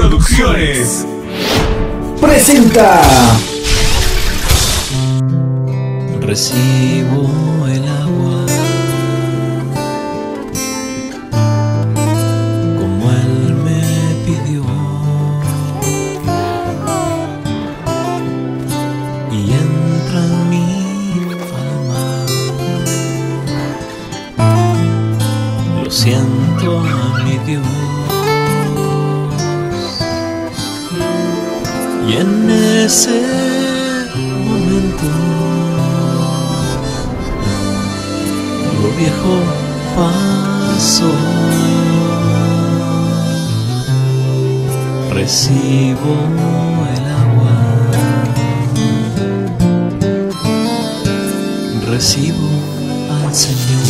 Producciones presenta Recibo el agua como él me pidió y entra en mi alma. Lo siento a mi Dios. Y en ese momento lo viejo pasó. Recibo el agua, recibo al Señor.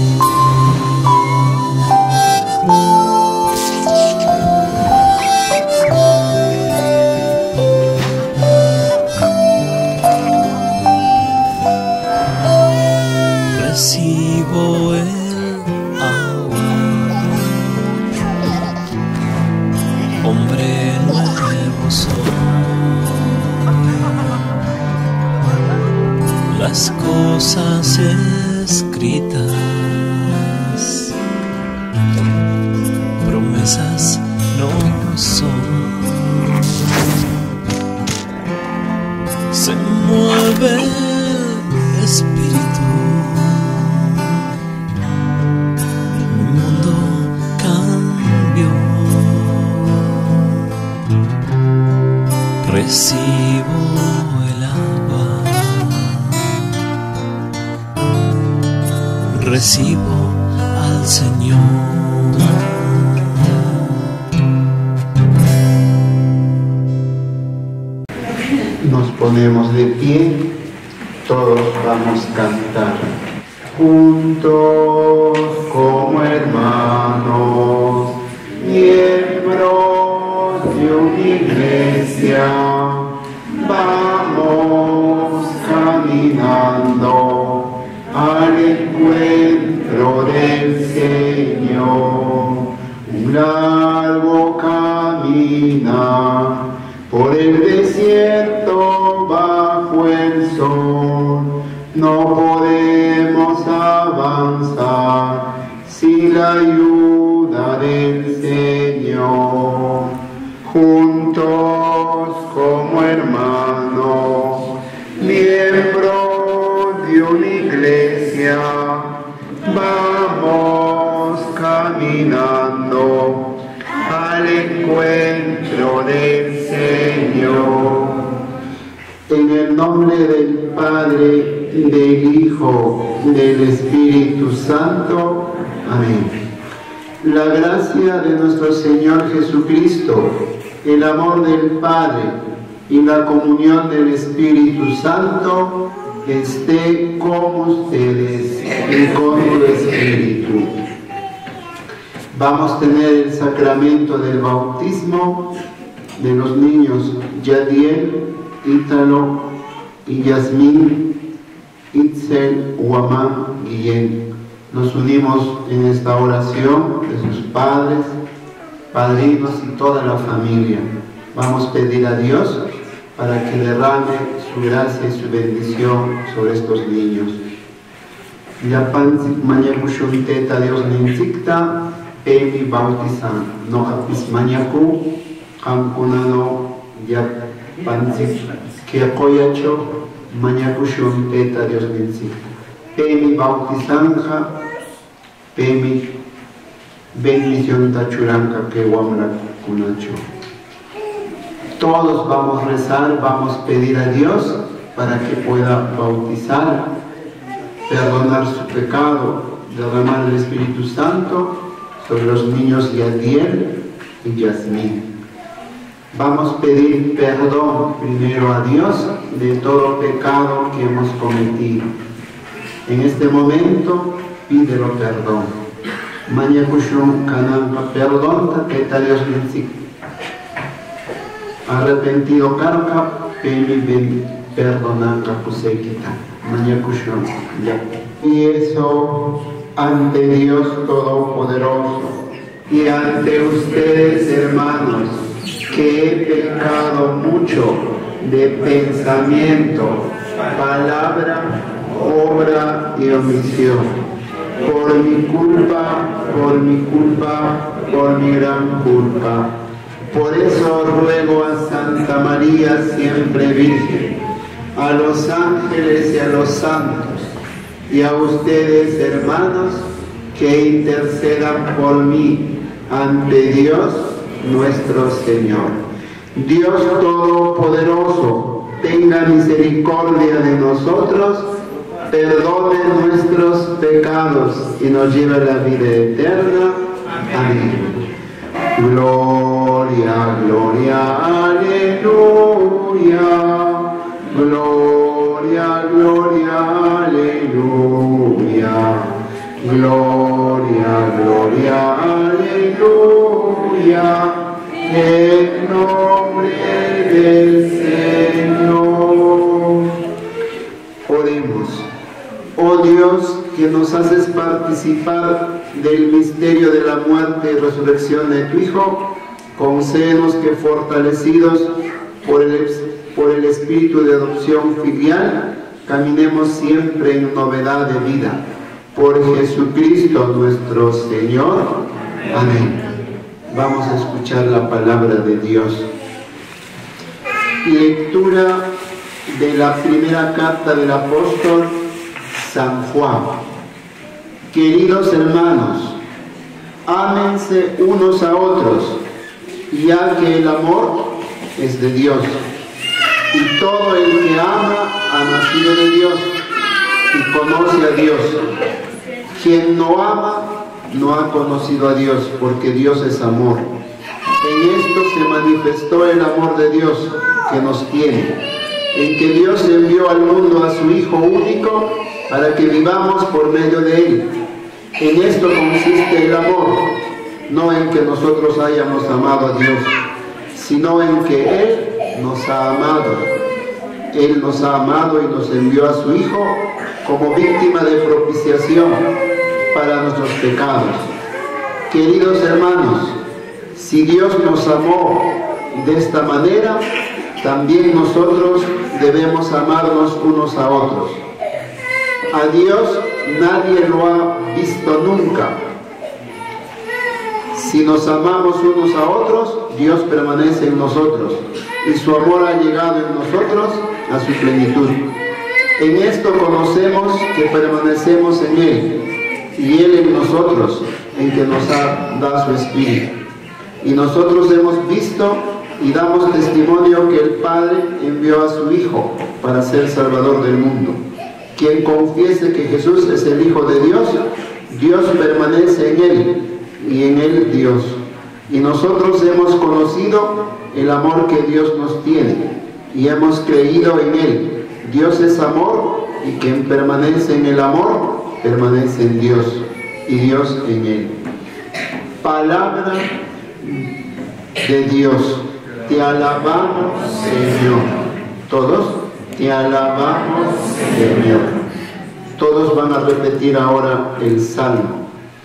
Recibo el agua, hombre nuevo soy. Las cosas escritas, promesas no son. Se mueve el espíritu. Recibo el agua, recibo al Señor. Nos ponemos de pie, todos vamos a cantar. Juntos como hermanos, miembros de una iglesia, vamos caminando al encuentro del Señor. Un largo camina por el desierto bajo el sol. No podemos avanzar sin la ayuda del Señor. Juntos como hermanos, miembros de una iglesia, vamos caminando al encuentro del Señor. En el nombre del Padre, del Hijo, del Espíritu Santo. Amén. La gracia de nuestro Señor Jesucristo, el amor del Padre y la comunión del Espíritu Santo esté con ustedes y con tu espíritu. Vamos a tener el sacramento del bautismo de los niños Yadiel, Ítalo y Yasmín, Itzel, Huamán, Guillén. Nos unimos en esta oración de sus padres, padrinos y toda la familia. Vamos a pedir a Dios para que derrame su gracia y su bendición sobre estos niños. Yapanzik mañakushun teta Dios nintzikta, pemi bautizan. No apis mañaku, kamkunano yapanzik keakoyacho, mañakushun teta Dios nintzikta. Pemi bautizanja, pemi bendición tachuranca que wamra kunacho. Todos vamos a rezar, vamos a pedir a Dios para que pueda bautizar, perdonar su pecado, derramar el Espíritu Santo sobre los niños Yadiel y Yasmín. Vamos a pedir perdón primero a Dios de todo pecado que hemos cometido. En este momento, pídelo perdón. Mañakushun kanampa perdón, tateta Dios menzik. Arrepentido karka, pemi ben perdonanka kusekita. Mañakushun ya. Y eso ante Dios Todopoderoso y ante ustedes, hermanos, que he pecado mucho de pensamiento, palabra, obra y omisión. Por mi culpa, por mi gran culpa. Por eso ruego a Santa María, siempre Virgen, a los ángeles y a los santos, y a ustedes, hermanos, que intercedan por mí ante Dios nuestro Señor. Dios Todopoderoso, tenga misericordia de nosotros, perdone nuestros pecados y nos lleve a la vida eterna. Amén. Gloria, gloria, aleluya. Gloria, gloria, aleluya. Gloria, gloria, aleluya. En nombre del Señor. Oremos. Oh Dios, que nos haces participar del misterio de la muerte y resurrección de tu Hijo, concédenos que, fortalecidos por el espíritu de adopción filial, caminemos siempre en novedad de vida. Por Jesucristo nuestro Señor. Amén. Vamos a escuchar la palabra de Dios. Lectura de la primera carta del apóstol San Juan. Queridos hermanos, ámense unos a otros, ya que el amor es de Dios, y todo el que ama ha nacido de Dios y conoce a Dios. Quien no ama no ha conocido a Dios, porque Dios es amor. En esto se manifestó el amor de Dios que nos tiene, en que Dios envió al mundo a su Hijo único para que vivamos por medio de Él. En esto consiste el amor, no en que nosotros hayamos amado a Dios, sino en que Él nos ha amado. Él nos ha amado y nos envió a su Hijo como víctima de propiciación para nuestros pecados. Queridos hermanos, si Dios nos amó de esta manera, también nosotros debemos amarnos unos a otros. A Dios nadie lo ha visto nunca. Si nos amamos unos a otros, Dios permanece en nosotros y su amor ha llegado en nosotros a su plenitud. En esto conocemos que permanecemos en Él y Él en nosotros, en que nos ha dado su Espíritu. Y nosotros hemos visto y damos testimonio que el Padre envió a su Hijo para ser Salvador del mundo. Quien confiese que Jesús es el Hijo de Dios, Dios permanece en Él y en Él Dios. Y nosotros hemos conocido el amor que Dios nos tiene y hemos creído en Él. Dios es amor y quien permanece en el amor, permanece en Dios y Dios en Él. Palabra de Dios. Te alabamos, Señor. ¿Todos? Te alabamos, Señor. Todos van a repetir ahora el Salmo.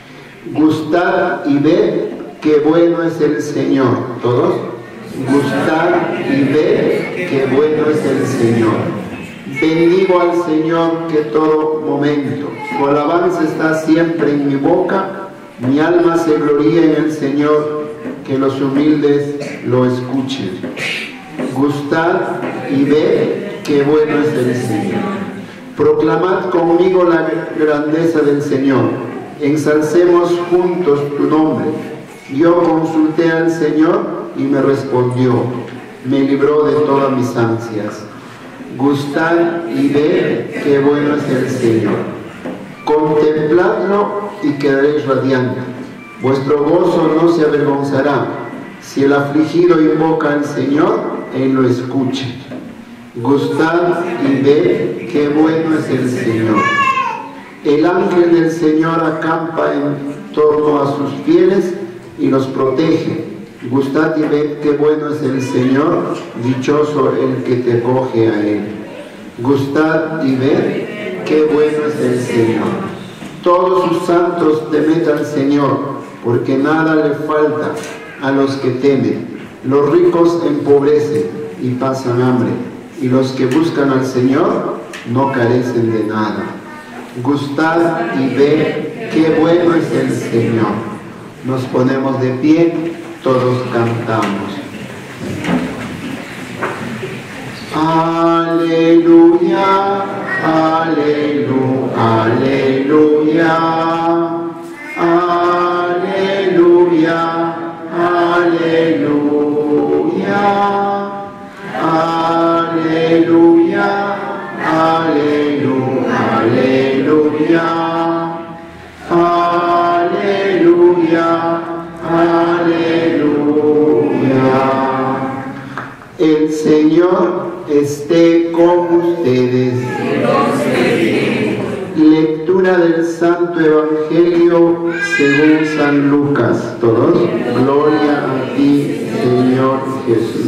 Gustad y ved qué bueno es el Señor. ¿Todos? Gustad y ved qué bueno es el Señor. Bendigo al Señor que todo momento. Su alabanza está siempre en mi boca. Mi alma se gloría en el Señor, que los humildes lo escuchen. Gustad y ved qué bueno es el Señor. Proclamad conmigo la grandeza del Señor. Ensalcemos juntos tu nombre. Yo consulté al Señor y me respondió. Me libró de todas mis ansias. Gustad y ved qué bueno es el Señor. Contempladlo y quedaréis radiantes. Vuestro gozo no se avergonzará. Si el afligido invoca al Señor, Él lo escucha. Gustad y ved qué bueno es el Señor. El ángel del Señor acampa en torno a sus fieles y los protege. Gustad y ved qué bueno es el Señor, dichoso el que te acoge a Él. Gustad y ved qué bueno es el Señor. Todos sus santos temed al Señor, porque nada le falta a los que temen. Los ricos empobrecen y pasan hambre, y los que buscan al Señor no carecen de nada. Gustad y ved qué bueno es el Señor. Nos ponemos de pie, todos cantamos. Aleluya, aleluya, aleluya, aleluya, aleluya, aleluya, aleluya, aleluya, aleluya, aleluya. El Señor esté con ustedes. Lectura del Santo Evangelio según San Lucas. Todos, gloria a ti, Señor Jesús.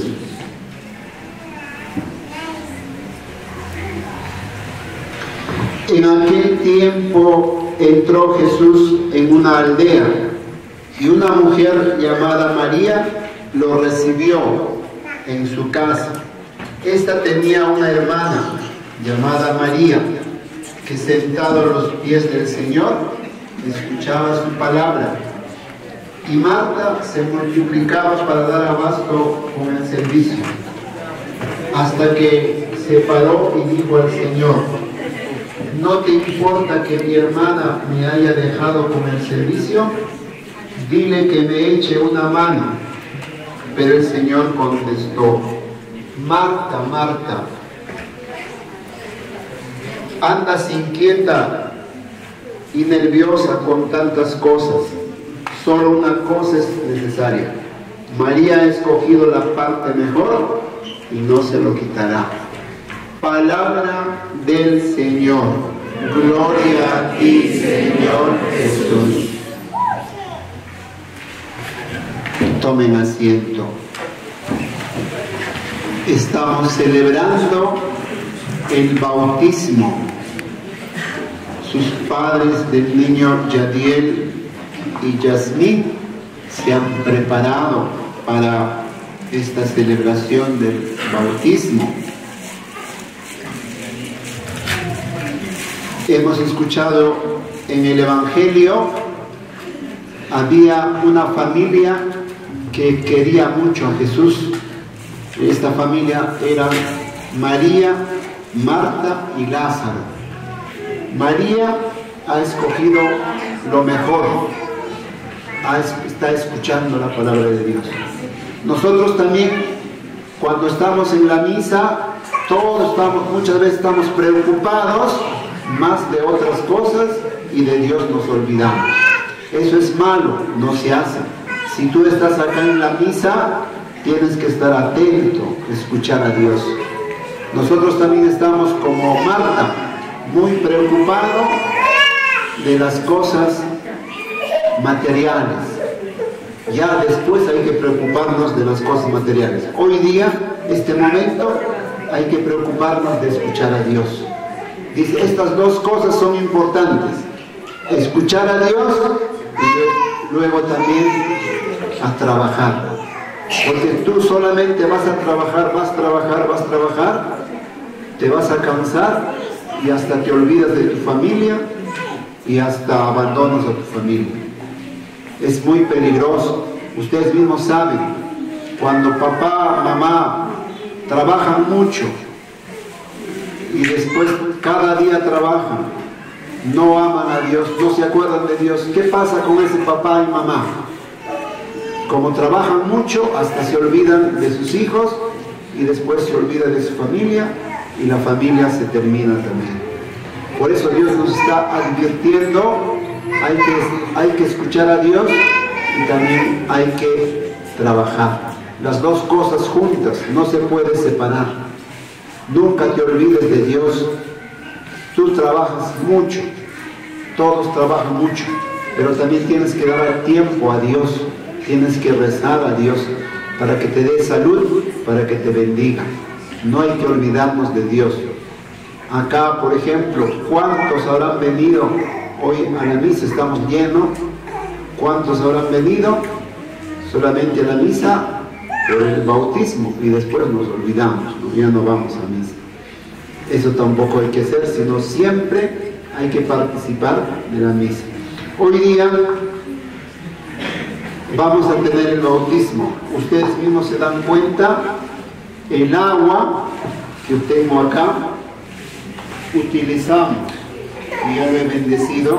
En aquel tiempo entró Jesús en una aldea y una mujer llamada María lo recibió en su casa. Esta tenía una hermana llamada María, que sentada a los pies del Señor escuchaba su palabra. Y Marta se multiplicaba para dar abasto con el servicio, hasta que se paró y dijo al Señor: ¿no te importa que mi hermana me haya dejado con el servicio? Dile que me eche una mano. Pero el Señor contestó: Marta, Marta, andas inquieta y nerviosa con tantas cosas. Solo una cosa es necesaria. María ha escogido la parte mejor y no se lo quitará. Palabra del Señor. Gloria a ti, Señor Jesús. Tomen asiento. Estamos celebrando el bautismo. Sus padres del niño Yadiel y Yasmín se han preparado para esta celebración del bautismo. Hemos escuchado en el Evangelio, había una familia que quería mucho a Jesús. Esta familia era María, Marta y Lázaro. María ha escogido lo mejor, está escuchando la palabra de Dios. Nosotros también, cuando estamos en la misa, muchas veces estamos preocupados más de otras cosas y de Dios nos olvidamos. Eso es malo, no se hace. Si tú estás acá en la misa, tienes que estar atento, escuchar a Dios. Nosotros también estamos como Marta, muy preocupados de las cosas materiales. Ya después hay que preocuparnos de las cosas materiales. Hoy día, este momento, hay que preocuparnos de escuchar a Dios. Dice, estas dos cosas son importantes: escuchar a Dios y luego también a trabajar. Porque tú solamente vas a trabajar, te vas a cansar y hasta te olvidas de tu familia y hasta abandonas a tu familia. Es muy peligroso. Ustedes mismos saben, cuando papá, mamá trabajan mucho y después cada día trabajan, no aman a Dios, no se acuerdan de Dios, ¿qué pasa con ese papá y mamá? Como trabajan mucho, hasta se olvidan de sus hijos y después se olvida de su familia y la familia se termina también. Por eso Dios nos está advirtiendo, hay que escuchar a Dios y también hay que trabajar. Las dos cosas juntas, no se puede separar. Nunca te olvides de Dios. Tú trabajas mucho, todos trabajan mucho, pero también tienes que dar tiempo a Dios. Tienes que rezar a Dios para que te dé salud, para que te bendiga. No hay que olvidarnos de Dios. Acá, por ejemplo, ¿cuántos habrán venido hoy a la misa? Estamos llenos. ¿Cuántos habrán venido solamente a la misa? por el bautismo y después nos olvidamos, ¿no? Ya no vamos a misa. Eso tampoco hay que hacer, sino siempre hay que participar de la misa. Hoy día vamos a tener el bautismo. Ustedes mismos se dan cuenta, el agua que tengo acá, utilizamos, y ya lo he bendecido,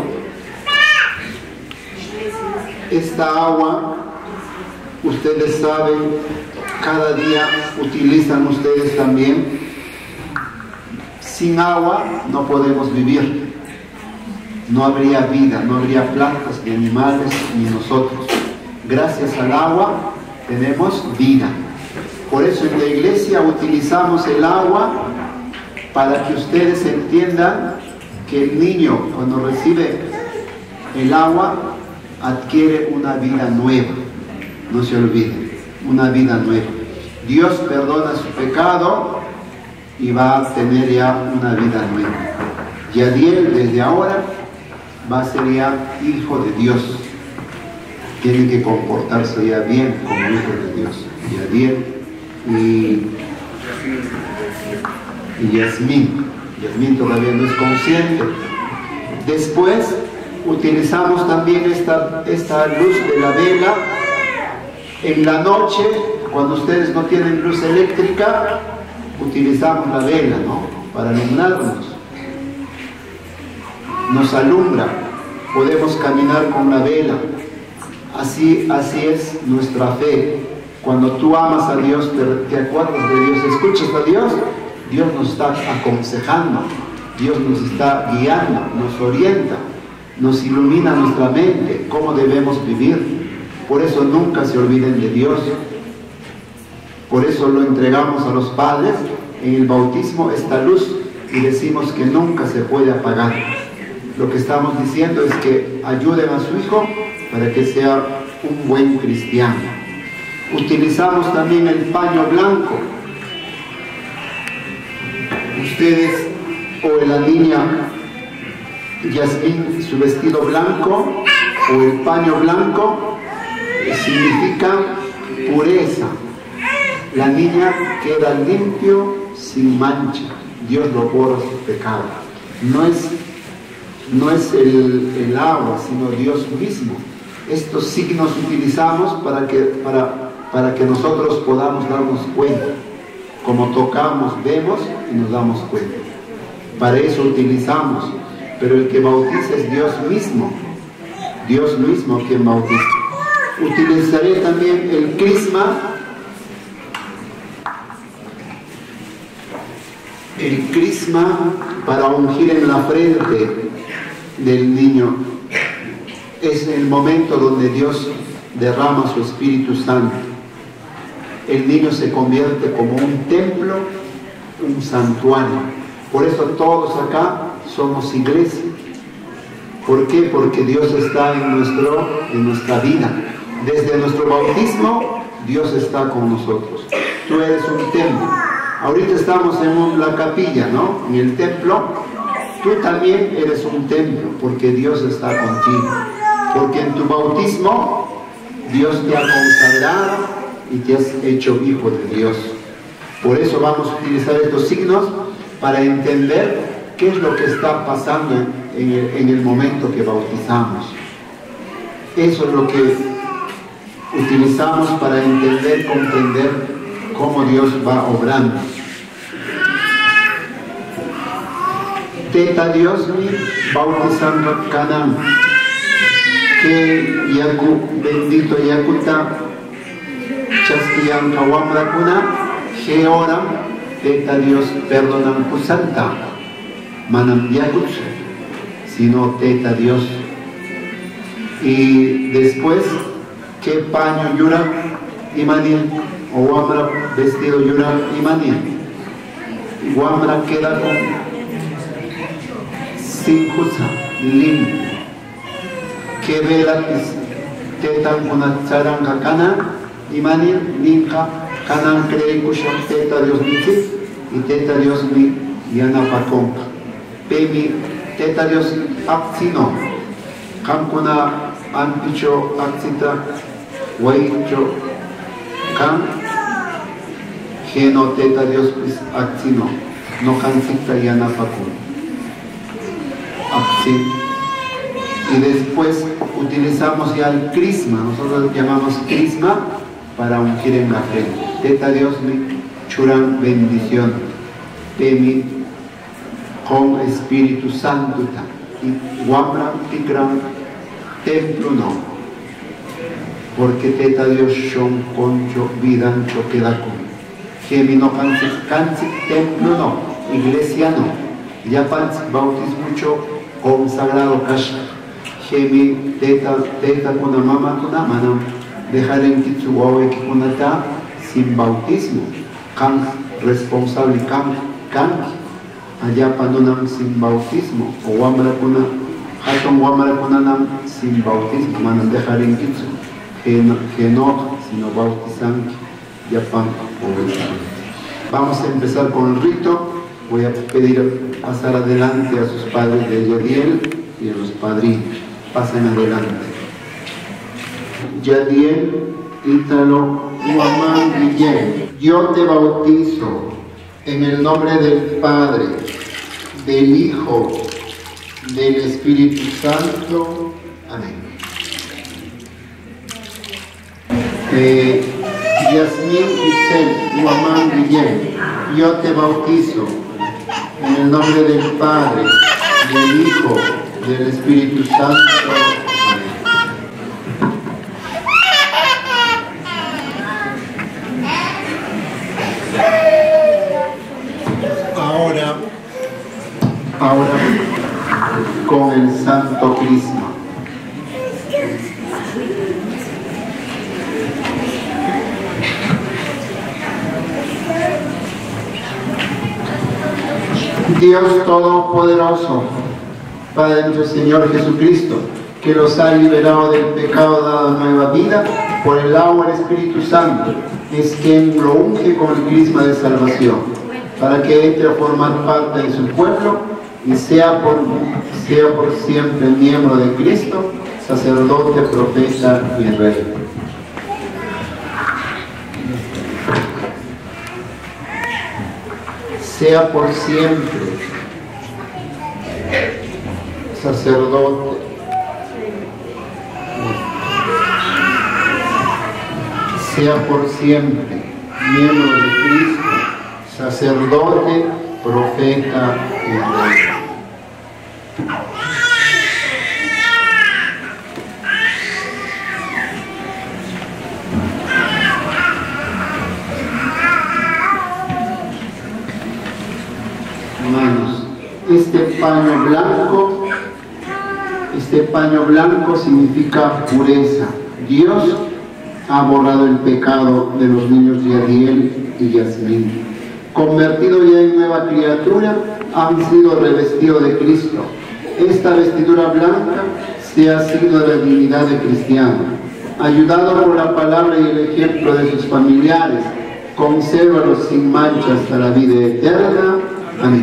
esta agua, ustedes saben, cada día utilizan ustedes también. Sin agua no podemos vivir, no habría vida, no habría plantas, ni animales, ni nosotros. Gracias al agua tenemos vida. Por eso en la iglesia utilizamos el agua para que ustedes entiendan que el niño cuando recibe el agua adquiere una vida nueva. No se olviden, una vida nueva. Dios perdona su pecado y va a tener ya una vida nueva. Yadiel desde ahora va a ser ya hijo de Dios. Tiene que comportarse ya bien como hijo de Dios. Yadiel y Yasmín. Yasmín todavía no es consciente. Después utilizamos también esta luz de la vela. En la noche, cuando ustedes no tienen luz eléctrica, utilizamos la vela, ¿no? Para alumbrarnos. Nos alumbra. Podemos caminar con la vela. Así es nuestra fe. Cuando tú amas a Dios, te acuerdas de Dios, escuchas a Dios, Dios nos está aconsejando, Dios nos está guiando, nos orienta, nos ilumina nuestra mente, cómo debemos vivir. Por eso nunca se olviden de Dios. Por eso lo entregamos a los padres en el bautismo, esta luz, y decimos que nunca se puede apagar. Lo que estamos diciendo es que ayuden a su hijo para que sea un buen cristiano. Utilizamos también el paño blanco. Ustedes, o la niña Yasmín, su vestido blanco o el paño blanco significa pureza. La niña queda limpio, sin mancha. Dios lo borra su pecado. No es el agua, sino Dios mismo. Estos signos utilizamos para que nosotros podamos darnos cuenta. Como tocamos, vemos y nos damos cuenta. Para eso utilizamos. Pero el que bautiza es Dios mismo. Dios mismo quien bautiza. Utilizaré también el crisma. El crisma para ungir en la frente del niño. Es el momento donde Dios derrama su Espíritu Santo. El niño se convierte como un templo, un santuario. Por eso todos acá somos iglesia. ¿Por qué? Porque Dios está en nuestra vida. Desde nuestro bautismo, Dios está con nosotros. Tú eres un templo. Ahorita estamos en la capilla, ¿no? En el templo. Tú también eres un templo, porque Dios está contigo. Porque en tu bautismo, Dios te ha consagrado y te has hecho hijo de Dios. Por eso vamos a utilizar estos signos para entender qué es lo que está pasando en el momento que bautizamos. Eso es lo que utilizamos para entender, comprender cómo Dios va obrando. Teta Dios mi bautizando Canaán, que yaku bendito yakuta chastiyan kawamra kuna geora Teta Dios perdonan kusanta manam yakut sino Teta Dios. Y después que paño yura imanil o wamra vestido yura imanil, wamra queda con sin justa limpio. Que vela tetan una charanga cana imanil ninka canan cree kushon Teta Dios mitzit y Teta Dios mi yana pakon pemi Teta Dios aktsino kankuna anpicho aktsita waicho kan que no teta Dios pues accionó, no cancita y anapacun. Y después utilizamos ya el crisma, nosotros llamamos crisma para ungir en la frente. Teta Dios me churan bendición, temi con Espíritu Santo, y guambra tikram templo no, porque teta Dios son concho vidancho queda con. Que mi no cancik templo no, iglesia no, ya pancik bautismo consagrado cash. Hemi teta kuna mama kuna manam dejar en kitsuawe que kunata sin bautismo kan responsable kan allá panunam sin bautismo o wamra kuna hatong wamra kuna nam sin bautismo manam dejar en kitsu genok sino bautizan ya pan vamos a empezar con el rito. Voy a pedir pasar adelante a sus padres de Yadiel y a los padrinos. Pasen adelante. Yadiel, Ítalo, Guamán, Guillén, yo te bautizo en el nombre del Padre, del Hijo, del Espíritu Santo. Amén. Yasmín, Isel, Guamán, Guillén, yo te bautizo en el nombre del Padre, del Hijo, del Espíritu Santo. Ahora con el Santo Crisma. Dios Todopoderoso, Padre nuestro Señor Jesucristo, que los ha liberado del pecado, dado nueva vida por el agua del Espíritu Santo, es quien lo unge con el crisma de salvación, para que entre a formar parte de su pueblo y sea por siempre miembro de Cristo, sacerdote, profeta y rey. Sea por siempre sacerdote, sea por siempre miembro de Cristo, sacerdote, profeta y rey. Hermanos, este paño blanco significa pureza. Dios ha borrado el pecado de los niños Yadiel y Yasmín. Convertido ya en nueva criatura, han sido revestidos de Cristo. Esta vestidura blanca se ha sido de la dignidad de cristiano. Ayudado por la palabra y el ejemplo de sus familiares, consérvalos sin mancha hasta la vida eterna. Amén.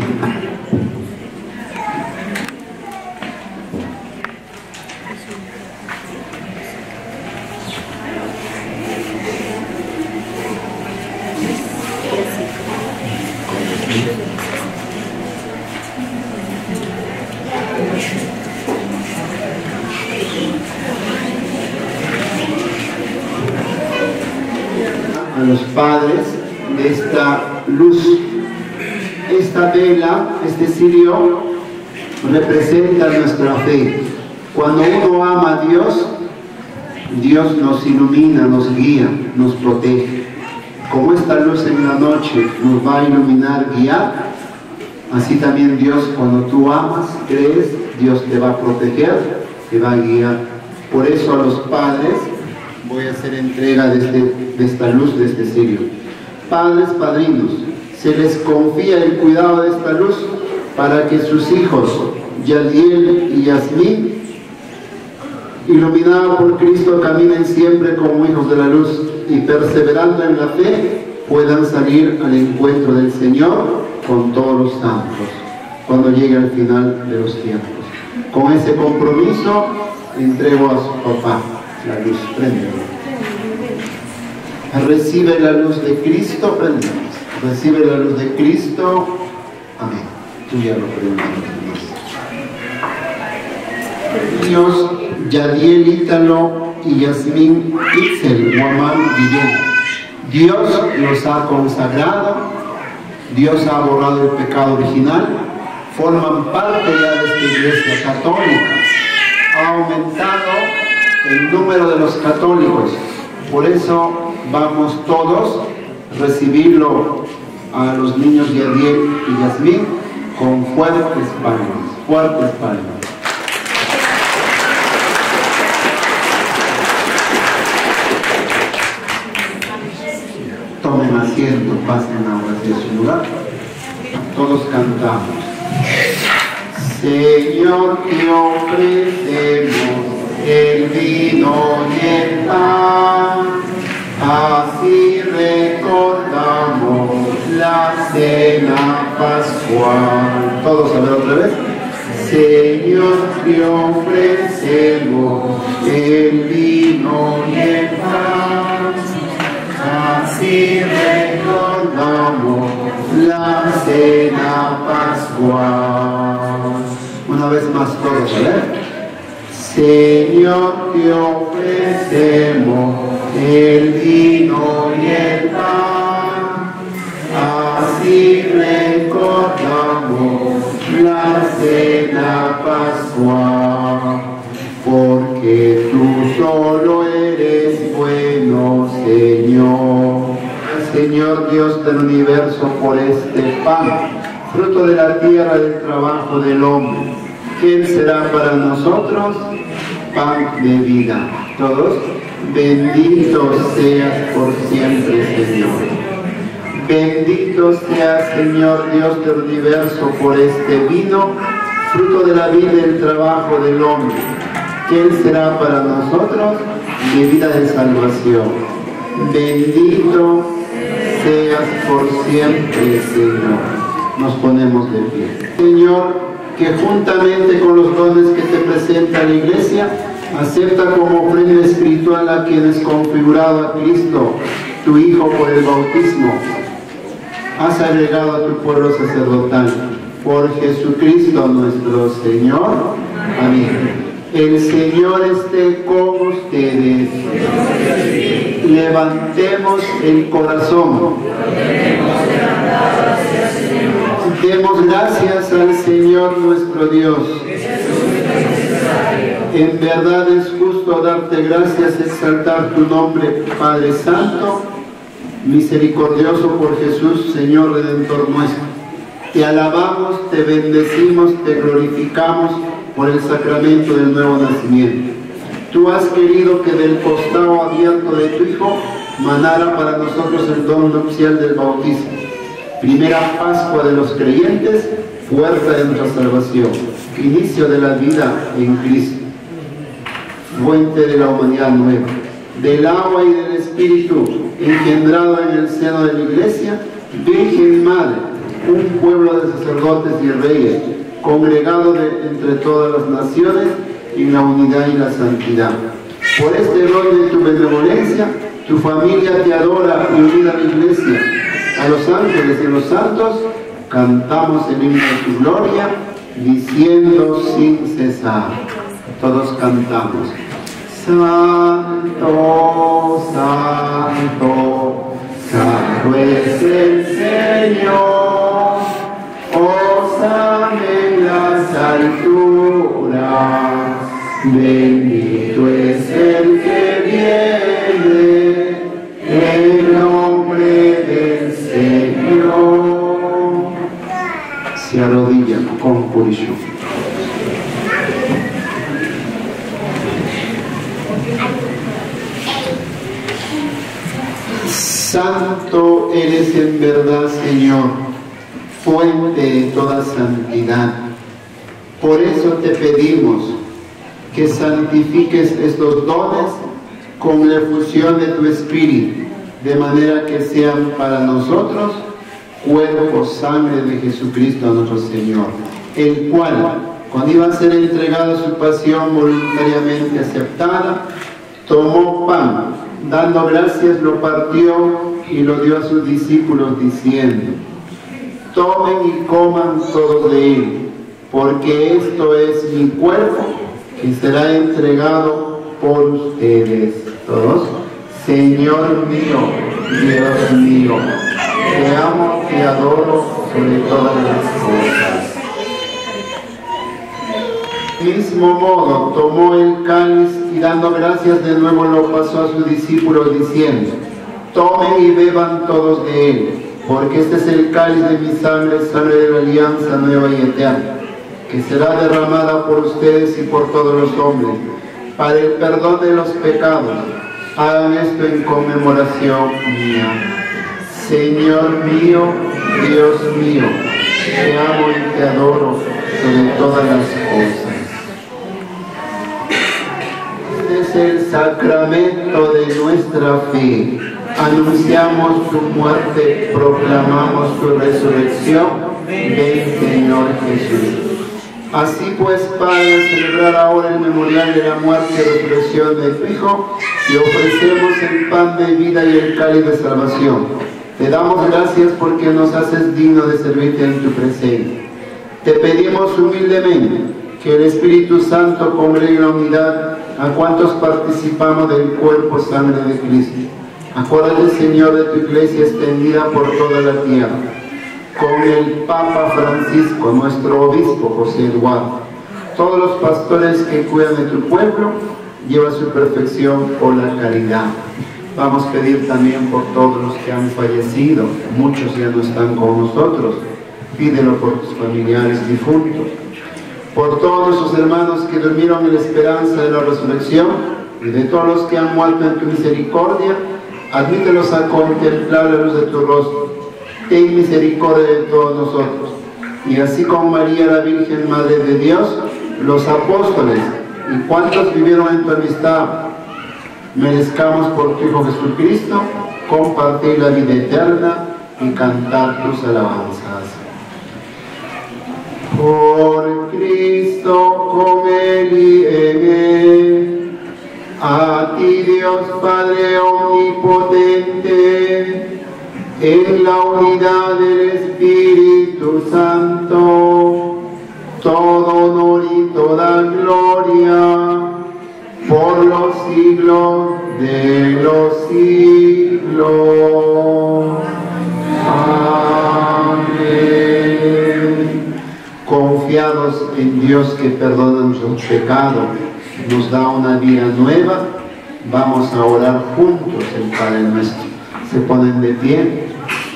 A los padres de esta luz. Esta vela, este cirio, representa nuestra fe. Cuando uno ama a Dios, Dios nos ilumina, nos guía, nos protege. Como esta luz en la noche nos va a iluminar, guiar, así también Dios, cuando tú amas, crees, Dios te va a proteger, te va a guiar. Por eso a los padres voy a hacer entrega de esta luz, de este cirio. Padres, padrinos, se les confía el cuidado de esta luz para que sus hijos, Yadiel y Yasmín, iluminados por Cristo, caminen siempre como hijos de la luz y perseverando en la fe, puedan salir al encuentro del Señor con todos los santos, cuando llegue al final de los tiempos. Con ese compromiso, entrego a su papá la luz. Préndelo. Recibe la luz de Cristo, recibe la luz de Cristo. Amén. Tú ya lo preguntas. Niños Yadiel Ítalo y Yasmín Itzel Guamán Guillén, Dios los ha consagrado, Dios ha borrado el pecado original, forman parte ya de esta iglesia católica, ha aumentado el número de los católicos, por eso vamos todos a recibirlo a los niños Yadiel y Yasmín con fuertes palmas, fuertes palmas. Tomen asiento, pasen ahora hacia su lugar. Todos cantamos. Señor, te ofrecemos el vino y el pan, así recordamos la cena pascual. Todos a ver otra vez. Señor, te ofrecemos el vino y el pan, así recordamos la cena pascual. Una vez más todos, ¿eh? Señor, te ofrecemos el vino y el pan, así recordamos la cena pascual. Porque tú solo eres bueno, Señor. Señor Dios del universo, por este pan, fruto de la tierra, del trabajo del hombre, que Él será para nosotros pan de vida. Todos, bendito seas por siempre, Señor. Bendito seas, Señor Dios del universo, por este vino, fruto de la vida y del trabajo del hombre, que Él será para nosotros bebida de salvación. Bendito seas por siempre, Señor. Nos ponemos de pie. Señor, que juntamente con los dones que te presenta la Iglesia, acepta como ofrenda espiritual a quienes, configurado a Cristo, tu Hijo, por el bautismo, has agregado a tu pueblo sacerdotal. Por Jesucristo nuestro Señor. Amén. El Señor esté con ustedes. Levantemos el corazón. Demos gracias al Señor nuestro Dios. En verdad es justo darte gracias, exaltar tu nombre, Padre Santo, misericordioso, por Jesús, Señor Redentor nuestro. Te alabamos, te bendecimos, te glorificamos por el sacramento del nuevo nacimiento. Tú has querido que del costado abierto de tu Hijo manara para nosotros el don nupcial del bautismo, primera Pascua de los creyentes, puerta de nuestra salvación, inicio de la vida en Cristo, fuente de la humanidad nueva, del agua y del Espíritu, engendrado en el seno de la Iglesia, Virgen Madre, un pueblo de sacerdotes y reyes, congregado entre todas las naciones en la unidad y la santidad. Por este rol de tu benevolencia, tu familia te adora, y unida a la Iglesia, a los ángeles y los santos, cantamos el himno de tu gloria, diciendo sin cesar. Todos cantamos. Santo, santo, santo es el Señor, osana en las alturas, bendito es el que viene en nombre del Señor. Se arrodillan con purición. Santo eres en verdad, Señor, fuente de toda santidad. Por eso te pedimos que santifiques estos dones con la efusión de tu Espíritu, de manera que sean para nosotros cuerpo, sangre de Jesucristo nuestro Señor, el cual, cuando iba a ser entregado a su pasión voluntariamente aceptada, tomó pan Dando gracias lo partió y lo dio a sus discípulos diciendo: tomen y coman todos de él, porque esto es mi cuerpo que será entregado por ustedes. Todos. Señor mío, Dios mío, te amo, te adoro sobre todas las cosas. Del mismo modo tomó el cáliz y dando gracias de nuevo lo pasó a sus discípulos diciendo: tomen y beban todos de él, porque este es el cáliz de mi sangre, sangre de la alianza nueva y eterna, que será derramada por ustedes y por todos los hombres, para el perdón de los pecados. Hagan esto en conmemoración mía. Señor mío, Dios mío, te amo y te adoro sobre todas las cosas. Este es el sacramento de nuestra fe. Anunciamos tu muerte, proclamamos tu resurrección. Ven, Señor Jesús. Así pues, Padre, al celebrar ahora el memorial de la muerte y resurrección de tu Hijo, te ofrecemos el pan de vida y el cáliz de salvación. Te damos gracias porque nos haces digno de servirte en tu presencia. Te pedimos humildemente que el Espíritu Santo congregue la unidad a cuantos participamos del cuerpo sangre de Cristo. Acuérdate, Señor, de tu iglesia extendida por toda la tierra, con el Papa Francisco, nuestro obispo José Eduardo, todos los pastores que cuidan de tu pueblo, lleva a su perfección por la caridad. Vamos a pedir también por todos los que han fallecido, muchos ya no están con nosotros, pídelo por tus familiares difuntos, por todos nuestros hermanos que durmieron en la esperanza de la resurrección, y de todos los que han muerto en tu misericordia, admítelos a contemplar la luz de tu rostro. Ten misericordia de todos nosotros. Y así con María la Virgen, Madre de Dios, los apóstoles y cuantos vivieron en tu amistad, merezcamos por tu Hijo Jesucristo compartir la vida eterna y cantar tus alabanzas. Por Cristo, con Él y en Él, a ti Dios Padre omnipotente, en la unidad del Espíritu Santo, todo honor y toda gloria, por los siglos de los siglos. Amén. Confiados en Dios que perdona nuestros pecados, nos da una vida nueva, vamos a orar juntos el Padre Nuestro. Se ponen de pie.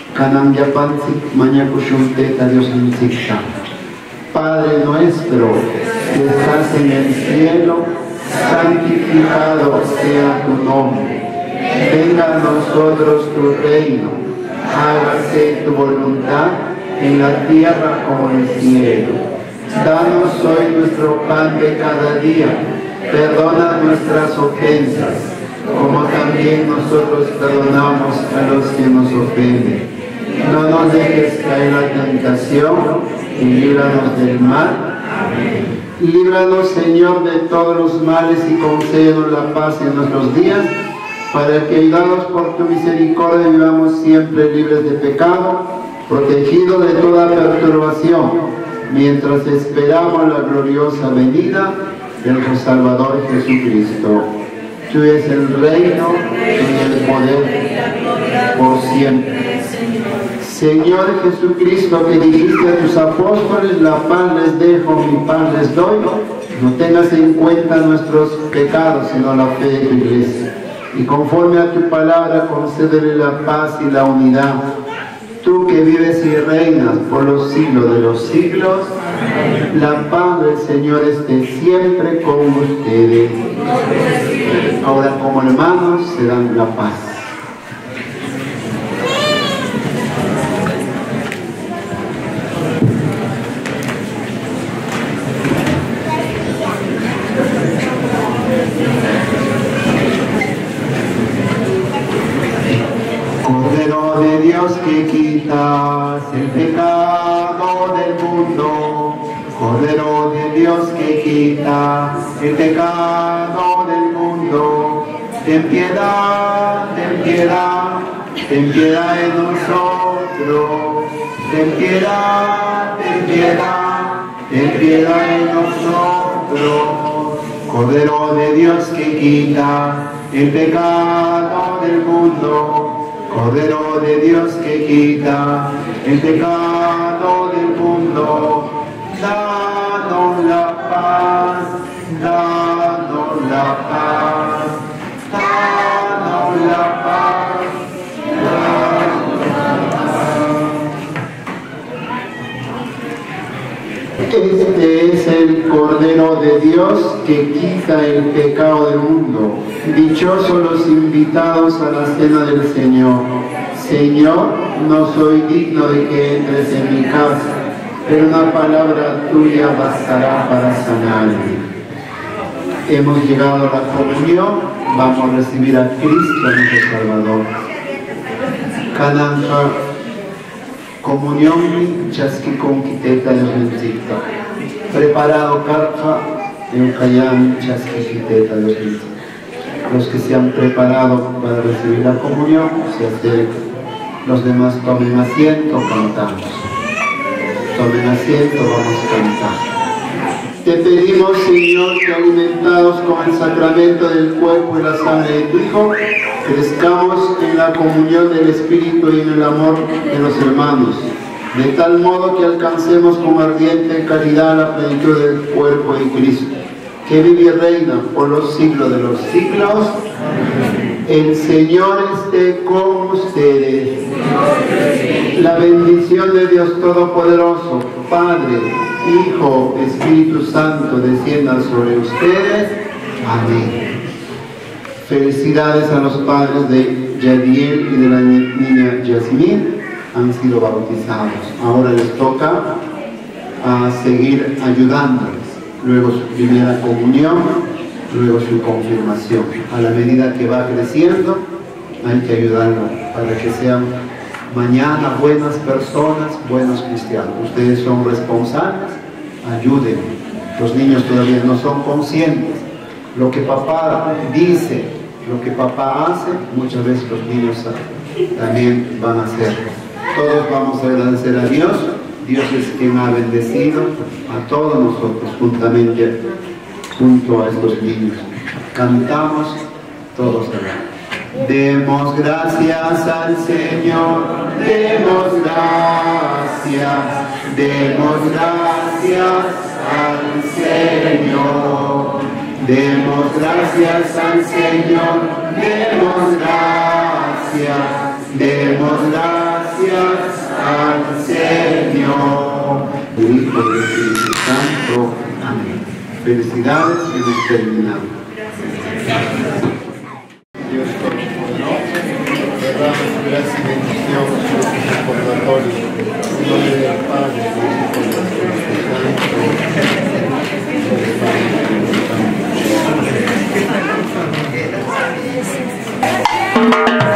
Padre nuestro que estás en el cielo, santificado sea tu nombre. Venga a nosotros tu reino. Hágase tu voluntad en la tierra como en el cielo. Danos hoy nuestro pan de cada día. Perdona nuestras ofensas, como también nosotros perdonamos a los que nos ofenden. No nos dejes caer en la tentación y líbranos del mal. Amén. Líbranos, Señor, de todos los males y concédenos la paz en nuestros días, para que, ayudados por tu misericordia, vivamos siempre libres de pecado, protegidos de toda perturbación, mientras esperamos la gloriosa venida de nuestro Salvador Jesucristo. Tuyo es el reino y el poder por siempre. Señor Jesucristo, que dijiste a tus apóstoles: la paz les dejo, mi paz les doy, no tengas en cuenta nuestros pecados, sino la fe de tu iglesia. Y conforme a tu palabra, concédele la paz y la unidad. Tú que vives y reinas por los siglos de los siglos, la paz del Señor esté siempre con ustedes. Ahora, como hermanos, se dan la paz. Cordero de Dios que quitas el pecado del mundo, Cordero de Dios que quitas el pecado del mundo, ten piedad, ten piedad, ten piedad de nosotros. Ten piedad, ten piedad, ten piedad de nosotros. Cordero de Dios que quita el pecado del mundo. Cordero de Dios que quita el pecado del mundo. Danos la paz, danos la paz, danos la paz, danos la paz. Este es el Cordero de Dios que quita el pecado del mundo. Dichosos los invitados a la cena del Señor. Señor, no soy digno de que entres en mi casa, pero una palabra tuya bastará para sanarme. Hemos llegado a la comunión, vamos a recibir a Cristo nuestro Salvador. Cananca, comunión, chasquicón, quiteta, Dios. Preparado, carpa, eucayán, chasquiteta, Dios. Los que se han preparado para recibir la comunión se acercan. Los demás tomen asiento, cantamos. Tomen asiento, vamos a cantar. Te pedimos, Señor, que alimentados con el sacramento del cuerpo y la sangre de tu Hijo, crezcamos en la comunión del Espíritu y en el amor de los hermanos, de tal modo que alcancemos con ardiente caridad la plenitud del cuerpo de Cristo, que vive y reina por los siglos de los siglos. El Señor esté con ustedes. La bendición de Dios Todopoderoso, Padre, Hijo, Espíritu Santo, descienda sobre ustedes. Amén. Felicidades a los padres de Yadiel y de la niña Yasmín, han sido bautizados. Ahora les toca seguir ayudándoles. Luego su primera comunión, luego su confirmación. A la medida que va creciendo, hay que ayudarlo para que sean mañana buenas personas, buenos cristianos. Ustedes son responsables, ayuden. Los niños todavía no son conscientes. Lo que papá dice, lo que papá hace, muchas veces los niños también van a hacerlo. Todos vamos a agradecer a Dios. Dios es quien ha bendecido a todos nosotros juntamente, junto a estos niños. Cantamos todos allá. Demos gracias al Señor, demos gracias al Señor. Demos gracias al Señor, demos gracias al Señor. El Hijo del Espíritu Santo. Amén. Felicidades y hemos terminado. Dios Todopoderoso, derrama gracia y bendición sobre sus recordatorios. En nombre del Padre, del Hijo y del Espíritu Santo.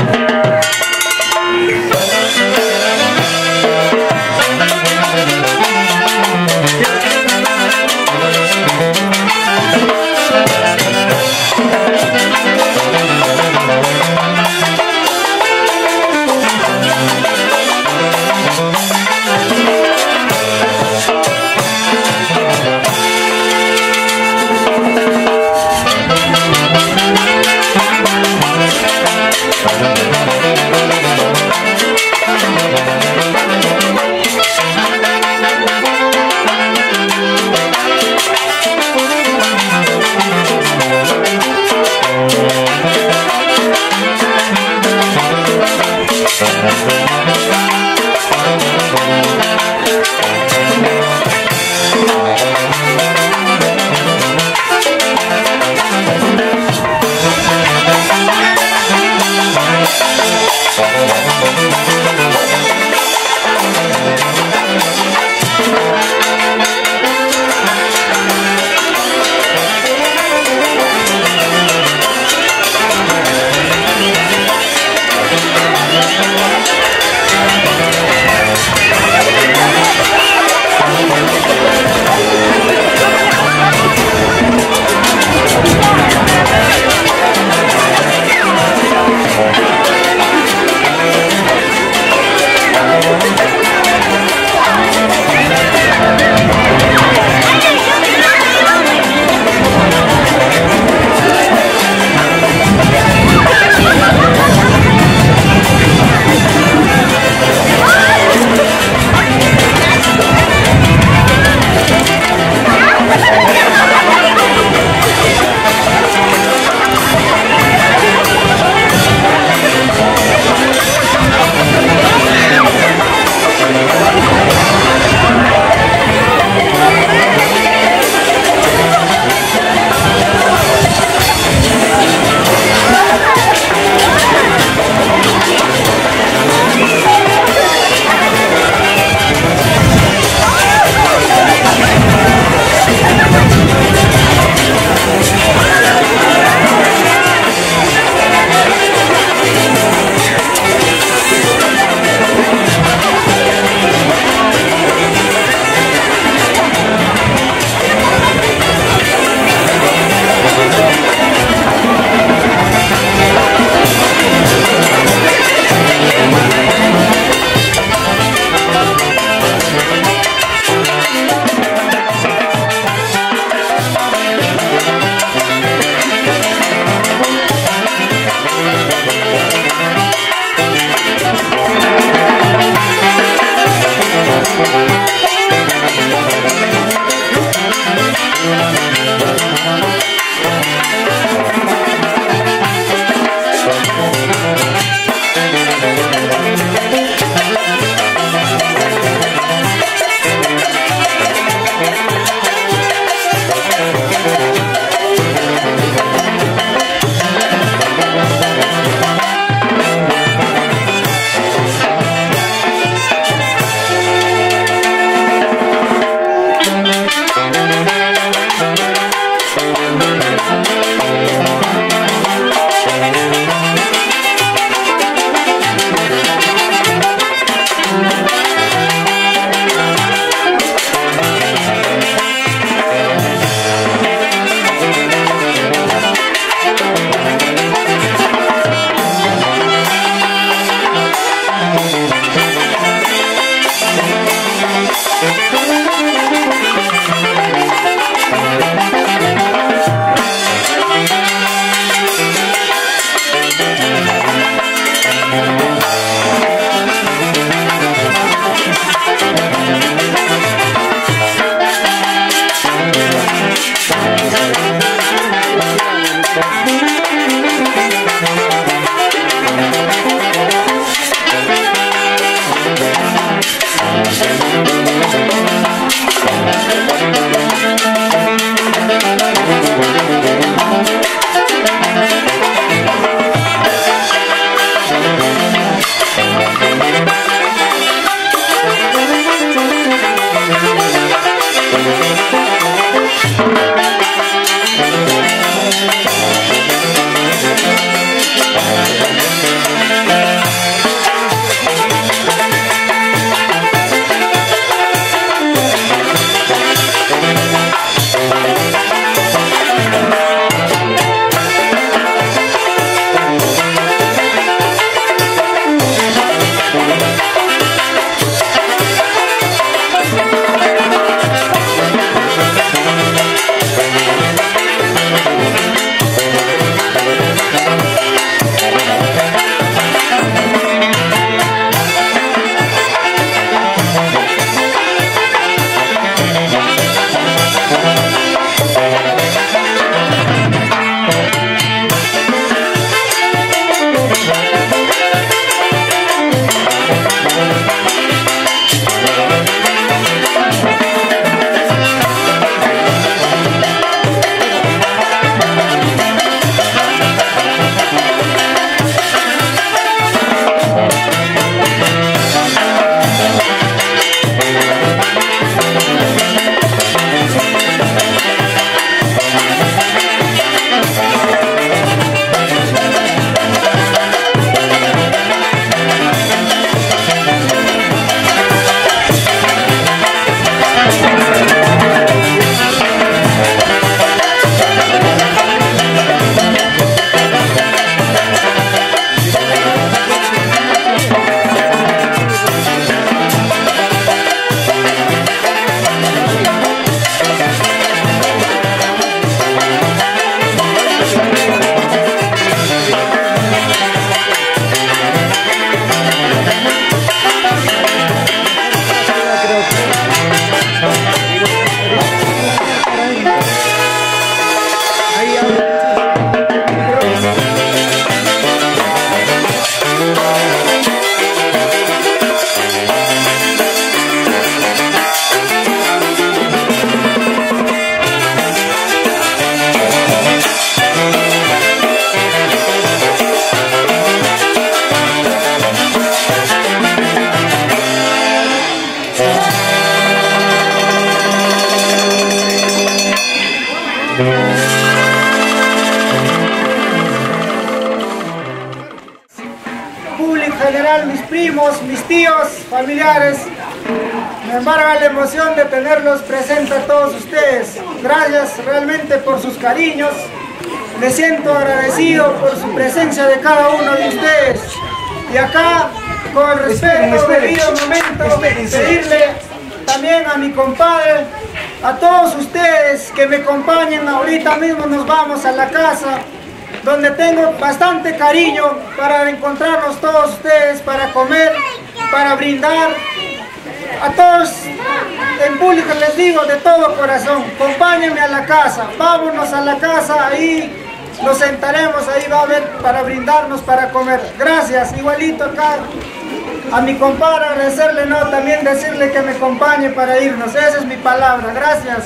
general mis primos, mis tíos, familiares. Me embarga la emoción de tenerlos presentes a todos ustedes. Gracias realmente por sus cariños. Me siento agradecido por su presencia de cada uno de ustedes. Y acá, con el respeto debido momento, pedirle también a mi compadre, a todos ustedes que me acompañen. Ahorita mismo nos vamos a la casa, donde tengo bastante cariño para encontrarnos todos ustedes, para comer, para brindar. A todos en público les digo de todo corazón, acompáñenme a la casa, vámonos a la casa, ahí nos sentaremos, ahí va a haber para brindarnos, para comer. Gracias, igualito acá a mi compadre, agradecerle, no, también decirle que me acompañe para irnos, esa es mi palabra, gracias.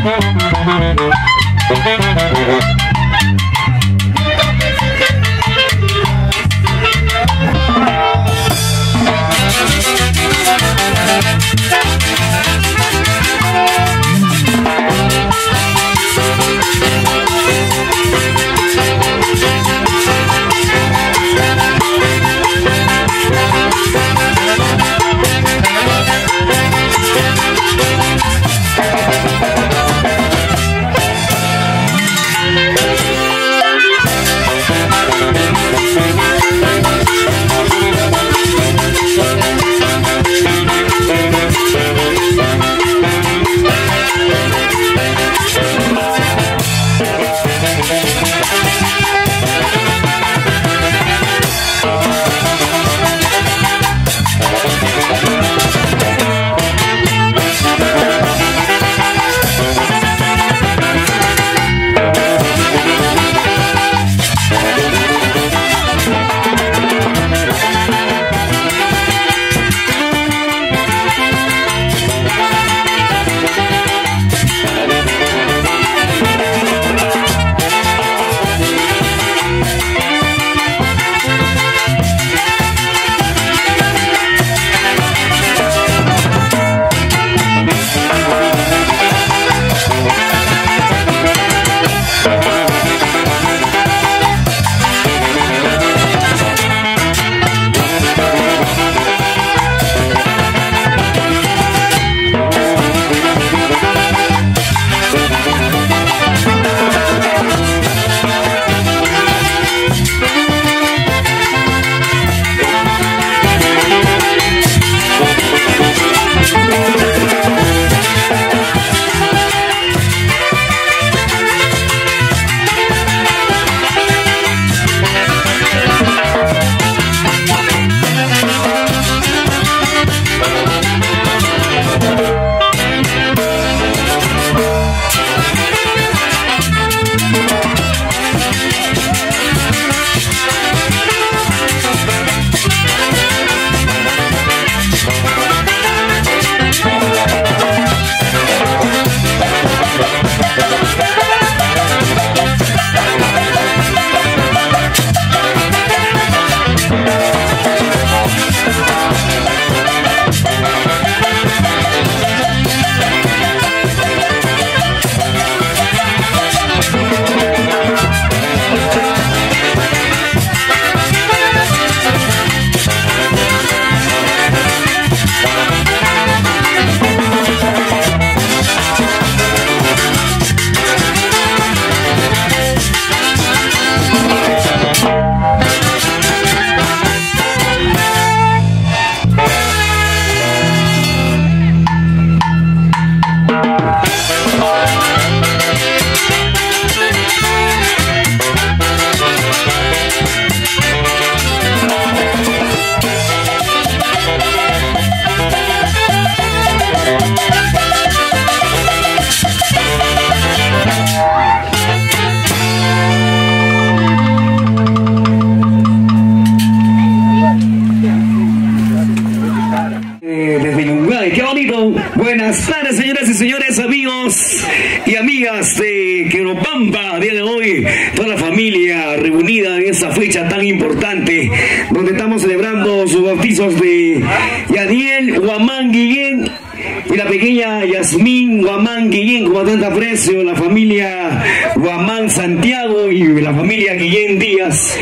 Buenas tardes, señoras y señores, amigos y amigas de Queropampa. Día de hoy, toda la familia reunida en esta fecha tan importante, donde estamos celebrando sus bautizos de Yadiel Huamán Guillén y la pequeña Yasmín Huamán Guillén, con bastante aprecio, la familia Huamán Santiago y la familia Guillén Díaz.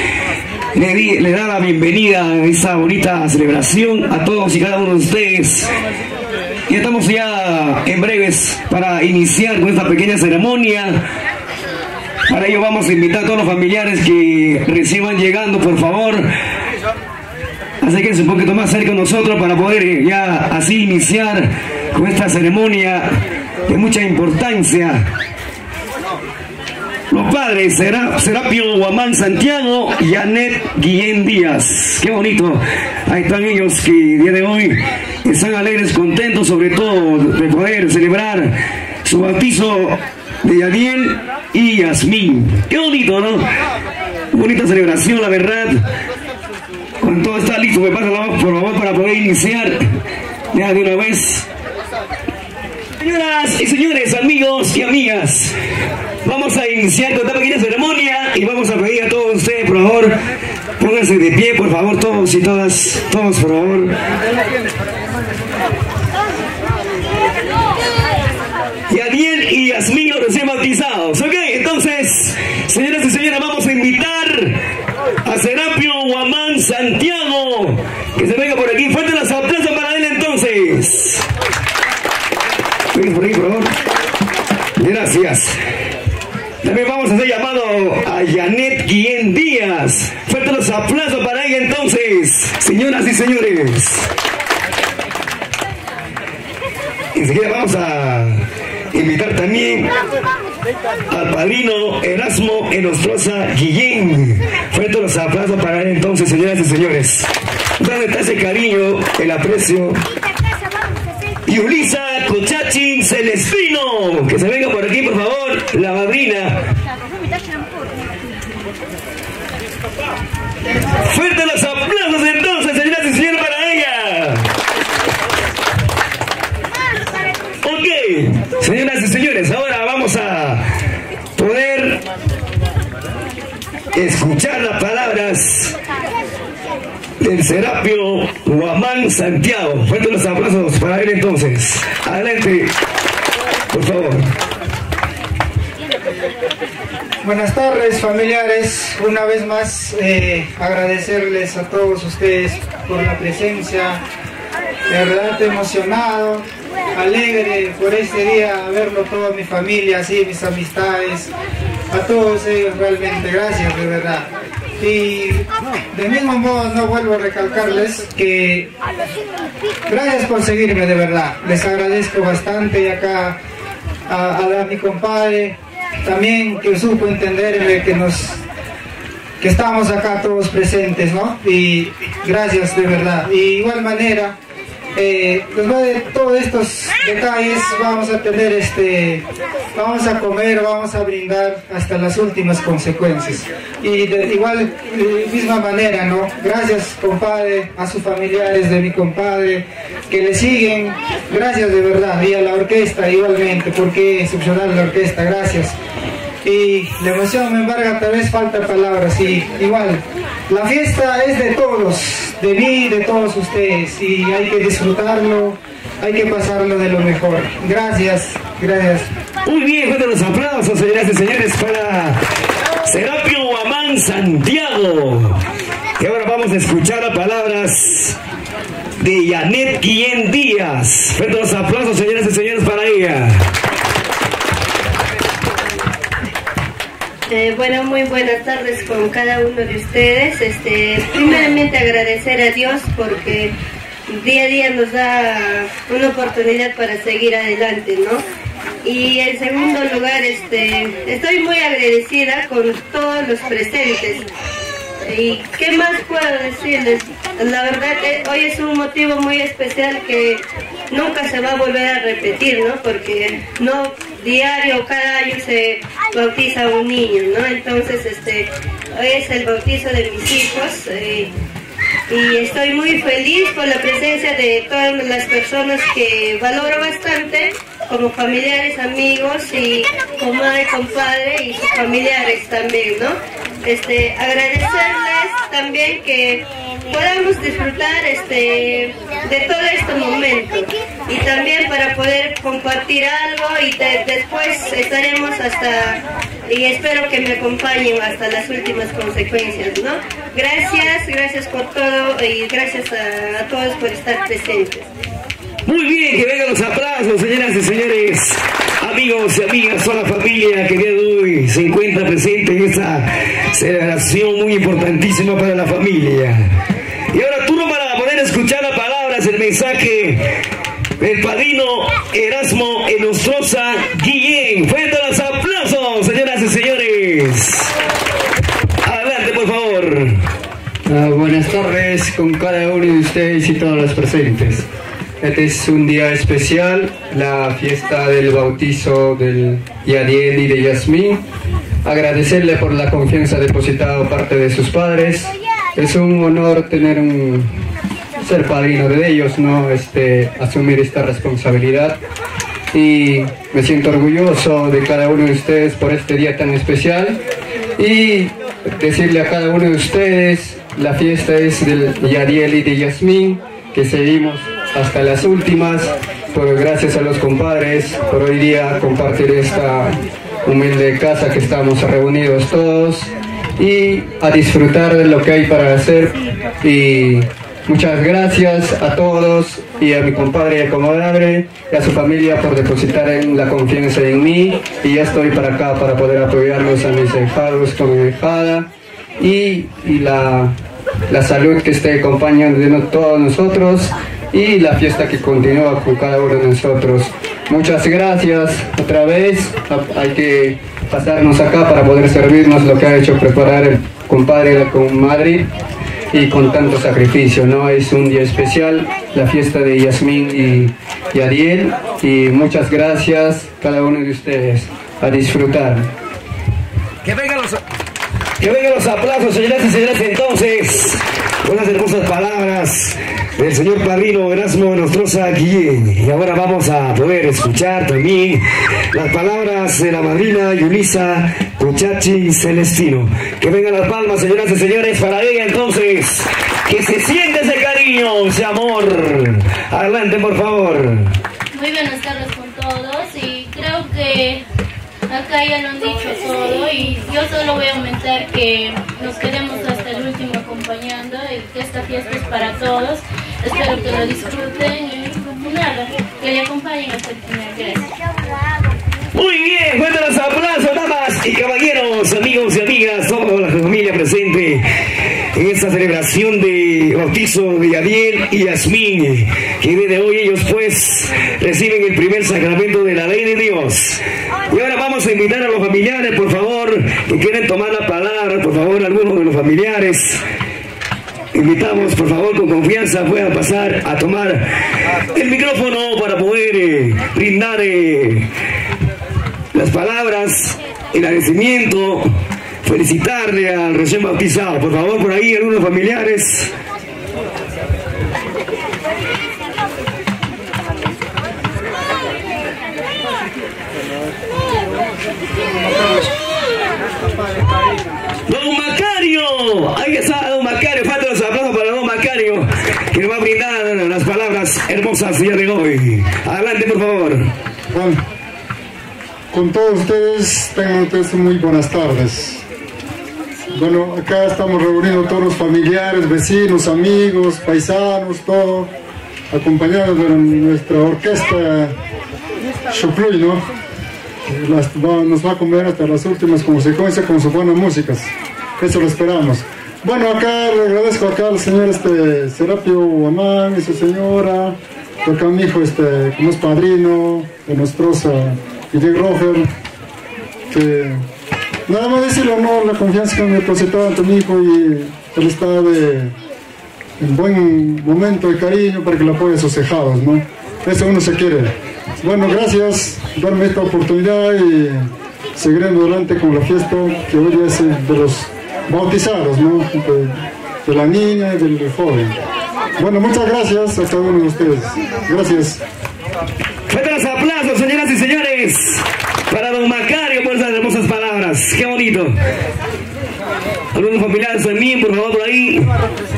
Le da la bienvenida a esta bonita celebración a todos y cada uno de ustedes. Y estamos ya en breves para iniciar con esta pequeña ceremonia. Para ello vamos a invitar a todos los familiares que recién van llegando, por favor. Acérquense un poquito más cerca de nosotros para poder ya así iniciar con esta ceremonia de mucha importancia. Los padres, Serapio Huamán Santiago y Janet Guillén Díaz. Qué bonito. Ahí están ellos que el día de hoy están alegres, contentos, sobre todo de poder celebrar su bautizo de Yadiel y Yasmín. Qué bonito, ¿no? Bonita celebración, la verdad. Cuando todo está listo, me pasa la voz, por favor, para poder iniciar ya de una vez. Señoras y señores, amigos y amigas, vamos a iniciar con esta pequeña ceremonia y vamos a pedir a todos ustedes, por favor, pónganse de pie, por favor, todos y todas, todos, por favor. Yadiel y Yasmín, los recién bautizados, ¿ok? Entonces, señoras y señores, vamos a invitar a Serapio Guamán Santiago, que se venga por aquí. Fuerte los aplausos para él, entonces. Venga por aquí, por favor. Gracias. También vamos a hacer llamado a Janet Guillén Díaz. Fuerte los aplausos para ella, entonces, señoras y señores. Enseguida vamos a invitar también al padrino Erasmo Enostroza Guillén. Fuerte los aplausos para él, entonces, señoras y señores. ¿Dónde está ese cariño, el aprecio? Y Ulisa Cochachín Celestino, que se venga por aquí, por favor, la madrina. Fuerte los aplausos, entonces, señoras y señores, para ella. Ok, señoras y señores, ahora vamos a poder escuchar las palabras del Serapio Guamán Santiago. Fuerte los aplausos para él, entonces. Adelante, por favor. Buenas tardes, familiares. Una vez más, agradecerles a todos ustedes por la presencia. De verdad emocionado, alegre por este día, verlo toda mi familia, así, mis amistades, a todos ellos realmente, gracias de verdad. Y de mismo modo no vuelvo a recalcarles que gracias por seguirme de verdad, les agradezco bastante. Y acá a mi compadre también, que supo entenderme que estamos acá todos presentes, ¿no? Y gracias de verdad. Y de igual manera, después de todos estos detalles vamos a tener vamos a comer, vamos a brindar hasta las últimas consecuencias. Y de igual misma manera, ¿no? Gracias, compadre, a sus familiares de mi compadre que le siguen, gracias de verdad, y a la orquesta igualmente, porque es excepcional la orquesta, gracias. Y la emoción me embarga, tal vez falta palabras, y igual, la fiesta es de todos, de mí, de todos ustedes, y hay que disfrutarlo, hay que pasarlo de lo mejor. Gracias, gracias. Muy bien, fuerte los aplausos, señoras y señores, para Serapio Guamán Santiago. Y ahora vamos a escuchar las palabras de Janet Guillén Díaz. Fuerte los aplausos, señoras y señores, para ella. Bueno, muy buenas tardes con cada uno de ustedes. Primeramente agradecer a Dios porque día a día nos da una oportunidad para seguir adelante, ¿no? Y en segundo lugar, estoy muy agradecida con todos los presentes. ¿Y qué más puedo decirles? La verdad que hoy es un motivo muy especial que nunca se va a volver a repetir, ¿no? Porque no diario, cada año se bautiza un niño, ¿no? Entonces, hoy es el bautizo de mis hijos y estoy muy feliz por la presencia de todas las personas que valoro bastante, como familiares, amigos y comadre, compadre y sus familiares también, ¿no? Agradecerles también que podamos disfrutar de todo este momento y también para poder compartir algo y después estaremos y espero que me acompañen hasta las últimas consecuencias, ¿no? Gracias por todo y gracias a todos por estar presentes. Muy bien, que vengan los aplausos, señoras y señores, amigos y amigas, toda la familia que el día de hoy se encuentra presente en esta celebración muy importantísima para la familia. Y ahora turno para poder escuchar las palabras, el mensaje del padrino Erasmo Enostroza Guillén. Fuerte los aplausos, señoras y señores. Adelante, por favor. Buenas tardes con cada uno de ustedes y todos los presentes. Este es un día especial, la fiesta del bautizo de Yadiel y de Yasmín. Agradecerle por la confianza depositada por parte de sus padres. Es un honor ser padrino de ellos, ¿no? Asumir esta responsabilidad. y me siento orgulloso de cada uno de ustedes por este día tan especial y decirle a cada uno de ustedes, la fiesta es del Yadiel y de Yasmín, que seguimos hasta las últimas, pero gracias a los compadres por hoy día compartir esta humilde casa que estamos reunidos todos y a disfrutar de lo que hay para hacer. Y muchas gracias a todos y a mi compadre y a comadre y a su familia por depositar en la confianza en mí, y ya estoy para acá para poder apoyarlos a mis hijados con mi hijada y la salud que esté acompañando de todos nosotros y la fiesta que continúa con cada uno de nosotros. Muchas gracias otra vez. Hay que pasarnos acá para poder servirnos lo que ha hecho preparar el compadre y la comadre, y con tanto sacrificio, ¿no? Es un día especial, la fiesta de Yasmín y Ariel, y muchas gracias cada uno de ustedes. A disfrutar. Que vengan los aplausos, señoras y señores. Entonces, unas hermosas palabras del señor padrino Erasmo Nostroza Guillén. Y ahora vamos a poder escuchar también las palabras de la madrina Yulisa Cuchachi Celestino. Que vengan las palmas, señoras y señores, para ella. Entonces, que se siente ese cariño, ese amor. Adelante, por favor. Muy buenas tardes con todos, y creo que acá ya lo han dicho todo, y yo solo voy a aumentar que nos quedemos hasta el último acompañando, y que esta fiesta es para todos. Espero que lo disfruten y nada, que le acompañen hasta el final. Gracias. Muy bien, fuertes los aplausos, damas y caballeros, amigos y amigas, toda la familia presente en esta celebración de bautizo de Yadiel y Yasmín, que desde hoy ellos pues reciben el primer sacramento de la ley de Dios. Y ahora vamos a invitar a los familiares, por favor, que quieren tomar la palabra, por favor, algunos de los familiares. Invitamos, por favor, con confianza, puedan pasar a tomar el micrófono para poder brindar las palabras, el agradecimiento, felicitarle al recién bautizado. Por favor, por ahí, algunos familiares. Don Macario, ahí está Don Macario, falta los aplausos para Don Macario, que nos va a brindar las palabras hermosas día de hoy. Adelante, por favor. Bueno, con todos ustedes, tengan ustedes muy buenas tardes. Bueno, acá estamos reunidos todos los familiares, vecinos, amigos, paisanos, todo, acompañados de nuestra orquesta Chupluy, ¿no? Nos va a comer hasta las últimas consecuencias con sus buenas músicas. Eso lo esperamos. Bueno, acá le agradezco acá al señor Serapio Guamán y su señora, acá mi hijo como es padrino de Nostroza y de Roger, que nada más decirle honor, la confianza que me depositado ante mi hijo, y él está en buen momento de cariño para que le apoye a sus hijados, ¿no? Eso uno se quiere. Bueno, gracias por darme esta oportunidad y seguiremos adelante con la fiesta que hoy es de los bautizados, ¿no? De la niña y del joven. Bueno, muchas gracias a cada uno de ustedes. Gracias. Fuertes los aplausos, señoras y señores, para Don Macario por esas hermosas palabras. Qué bonito. Algunos familiares también, por favor, por ahí.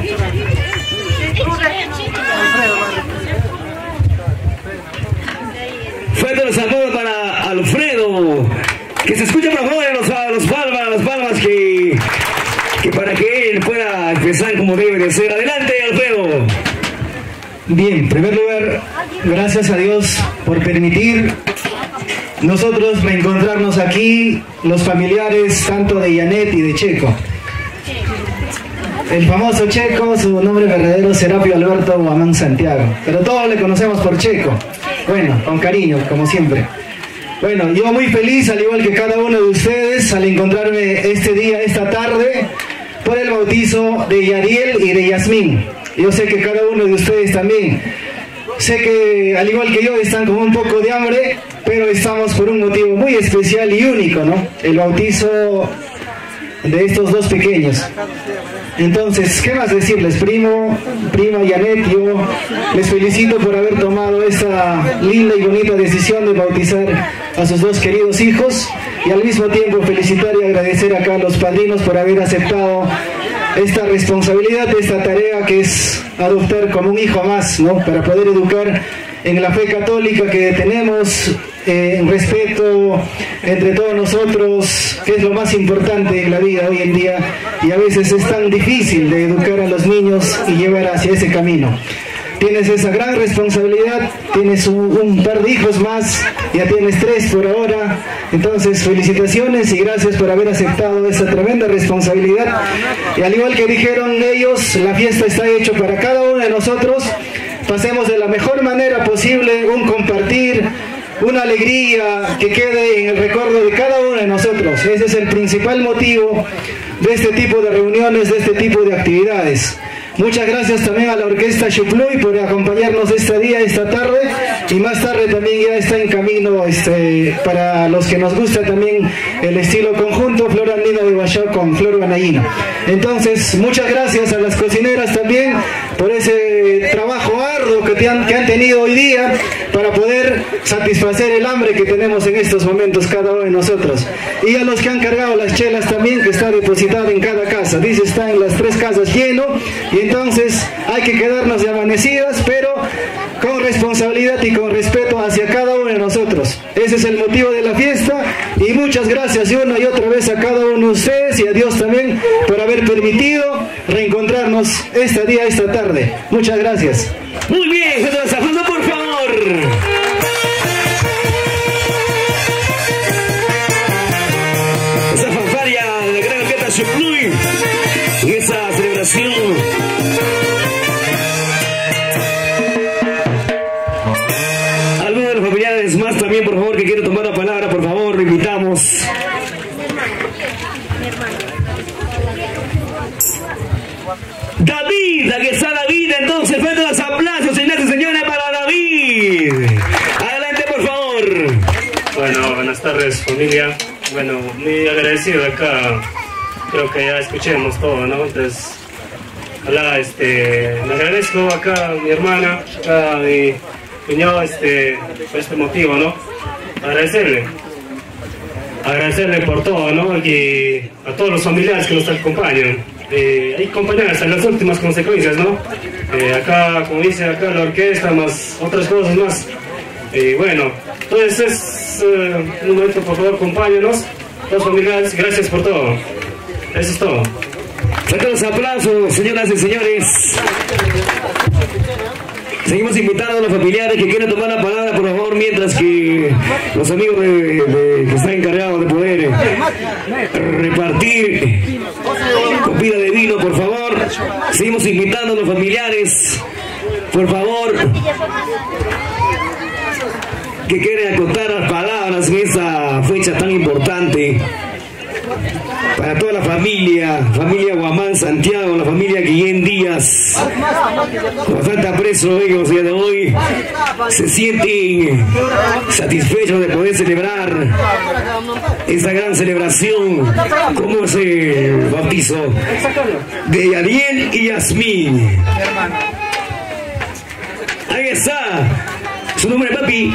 Fuerte los saludos para Alfredo, que se escuche por favor las palmas que para que él pueda empezar como debe de ser. Adelante, Alfredo. Bien, en primer lugar, gracias a Dios por permitir nosotros reencontrarnos aquí, los familiares tanto de Yanet y de Checo. El famoso Checo, su nombre verdadero Serapio Alberto Guamán Santiago, pero todos le conocemos por Checo. Bueno, con cariño, como siempre. Bueno, yo muy feliz, al igual que cada uno de ustedes, al encontrarme este día, esta tarde, por el bautizo de Yadiel y de Yasmín. Yo sé que cada uno de ustedes también. Sé que, al igual que yo, están con un poco de hambre, pero estamos por un motivo muy especial y único, ¿no? El bautizo de estos dos pequeños. Entonces, ¿qué más decirles? Prima Janet, yo les felicito por haber tomado esta linda y bonita decisión de bautizar a sus dos queridos hijos, y al mismo tiempo felicitar y agradecer acá a los padrinos por haber aceptado esta responsabilidad, esta tarea que es adoptar como un hijo más, ¿no? Para poder educar en la fe católica que tenemos, en respeto entre todos nosotros, que es lo más importante en la vida hoy en día, y a veces es tan difícil de educar a los niños y llevar hacia ese camino. Tienes esa gran responsabilidad, tienes un par de hijos más, ya tienes 3 por ahora, entonces felicitaciones y gracias por haber aceptado esta tremenda responsabilidad. Y al igual que dijeron ellos, la fiesta está hecha para cada uno de nosotros. Pasemos de la mejor manera posible un compartir, una alegría que quede en el recuerdo de cada uno de nosotros. Ese es el principal motivo de este tipo de reuniones, de este tipo de actividades. Muchas gracias también a la Orquesta Xupluy por acompañarnos este día, esta tarde, y más tarde también ya está en camino para los que nos gusta también el estilo conjunto, Flor Andina de Huachao con Flor Banayino. Entonces, muchas gracias a las cocineras también por ese trabajo arduo que han tenido hoy día para poder satisfacer el hambre que tenemos en estos momentos cada uno de nosotros. Y a los que han cargado las chelas también, que está depositada en cada casa. Dice, está en las 3 casas lleno, y entonces hay que quedarnos de amanecidas, pero con responsabilidad y con respeto hacia cada uno de nosotros. Ese es el motivo de la fiesta, y muchas gracias una y otra vez a cada uno de ustedes y a Dios también por haber permitido reencontrarnos este día, esta tarde. Muchas gracias. Muy bien, los aplausos por favor. Esa fanfaria de la gran orquesta Xupluy y esa celebración. Algunos de los familiares más también, por favor, que quieren tomar la palabra, por favor, lo invitamos. David, aquí está David, entonces fuerte los aplausos, señoras y señores, para David. Adelante, por favor. Bueno, buenas tardes, familia. Bueno, muy agradecido acá. Creo que ya escuchemos todo, ¿no? Entonces, ojalá, le agradezco acá a mi hermana, acá a mi cuñado, por este motivo, ¿no? Agradecerle por todo, ¿no? Y a todos los familiares que nos acompañan. Hay compañeras hasta las últimas consecuencias, ¿no? Acá, como dice acá la orquesta, más otras cosas más. Bueno, entonces es un momento, por favor, acompáñenos, todos familiares, gracias por todo. Eso es todo. Fuertes los aplausos, señoras y señores. Seguimos invitando a los familiares que quieren tomar la palabra, por favor, mientras que los amigos que están encargados de poder repartir copita de vino, por favor. Seguimos invitando a los familiares, por favor, que quieren acotar las palabras en esta fecha tan importante para toda la familia Guamán Santiago, la familia Guillén Díaz. Bastante aprecio ellos día de hoy, se sienten satisfechos de poder celebrar esa gran celebración como es el bautizo de Yadiel y Yasmín. Ahí está su nombre, papi.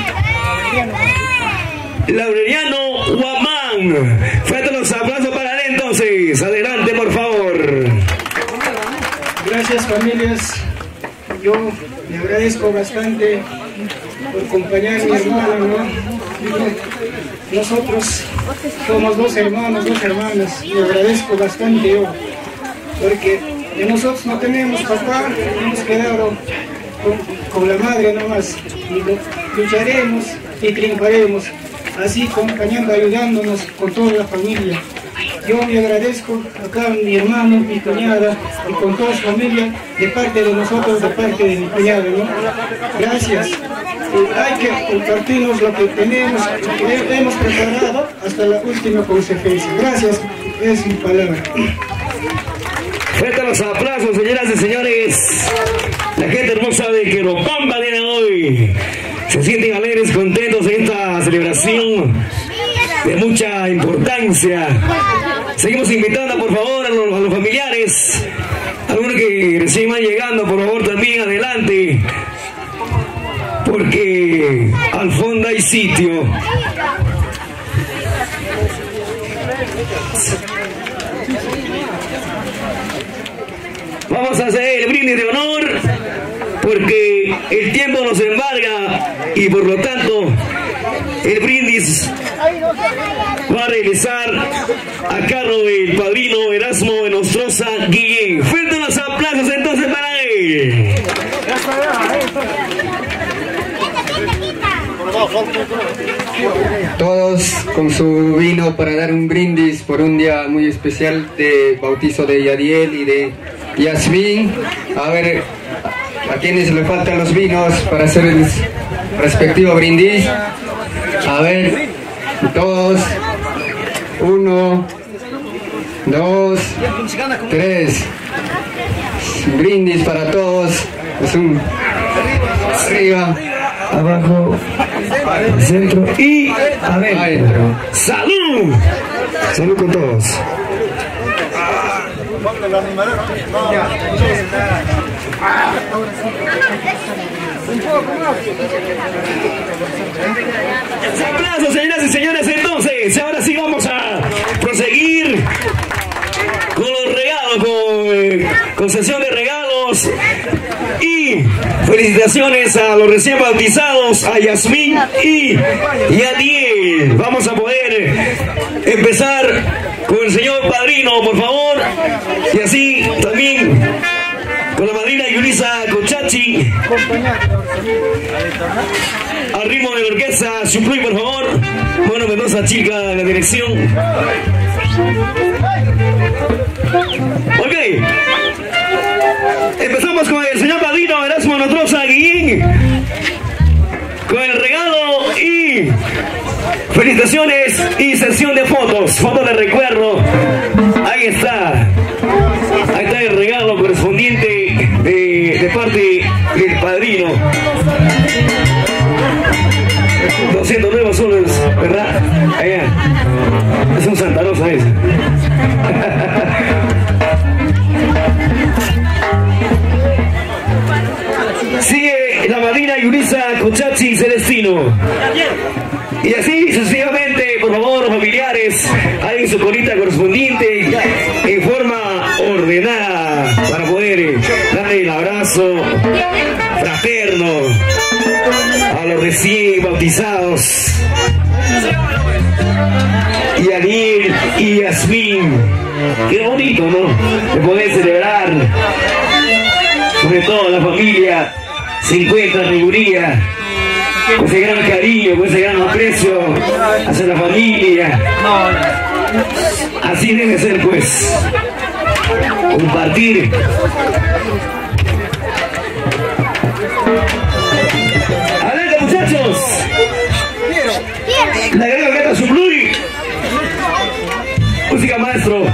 Laureliano Guamán. Fuerte los aplausos para él entonces. Adelante, por favor. Gracias, familias. Yo le agradezco bastante por acompañar a mi hermana, ¿no? Nosotros somos 2 hermanos, 2 hermanas. Le agradezco bastante yo, porque de nosotros no tenemos papá, hemos quedado con la madre nomás. Y lucharemos y triunfaremos, así acompañando, ayudándonos con toda la familia. Yo le agradezco acá a mi hermano, mi cuñada y con toda su familia, de parte de nosotros, de parte de mi cuñado, ¿no? Gracias. Hay que compartirnos lo que tenemos, lo que hemos preparado hasta la última consecuencia. Gracias, es mi palabra. Fuerte los aplausos, señoras y señores. La gente hermosa de Queropamba viene hoy. Se sienten alegres, contentos en esta celebración de mucha importancia. Seguimos invitando, por favor, a los familiares, algunos que recién van llegando, por favor, también adelante, porque al fondo hay sitio. Vamos a hacer el brindis de honor, porque el tiempo nos embarga y por lo tanto el brindis va a realizar a cargo del padrino Erasmo Nostroza Guillén. Fuertes los aplausos entonces para él. Todos con su vino para dar un brindis por un día muy especial de bautizo de Yadiel y de Yasmín. A ver, a quienes le faltan los vinos para hacer el respectivo brindis. A ver, todos. 1, 2, 3. Brindis para todos. Es un arriba, abajo, centro y adentro. ¡Salud! Salud con todos. Aplausos, señoras y señores. Entonces, ahora sí vamos a proseguir con los regalos, con sesión de regalos. Y felicitaciones a los recién bautizados, a Yasmín y Yadiel. Vamos a poder empezar con el señor padrino, por favor. Y así también con la madrina Yulisa Cochachi. Al ritmo de la orquesta Supluy, por favor. Bueno, Mendoza Chica en la dirección. Ok. Empezamos con el señor padrino Erasmo Nostroza Guillén, con el regalo y felicitaciones y sesión de fotos de recuerdo. Ahí está el regalo correspondiente de parte del padrino. 209 soles, ¿verdad? Allá. Es un Santa Rosa ese. Sigue la madrina Yulisa Cochachi Celestino. Y así sucesivamente, por favor, familiares, hagan su colita correspondiente en forma ordenada para poder darle el abrazo fraterno a los recién bautizados. Yadiel y Yasmín. Qué bonito, ¿no? De poder celebrar. Sobre todo la familia se encuentra en Riguría, con ese gran cariño, con ese gran aprecio hacia la familia. Así debe ser, pues, compartir. Adelante, muchachos. La gran orquesta Supluy. Música, maestro.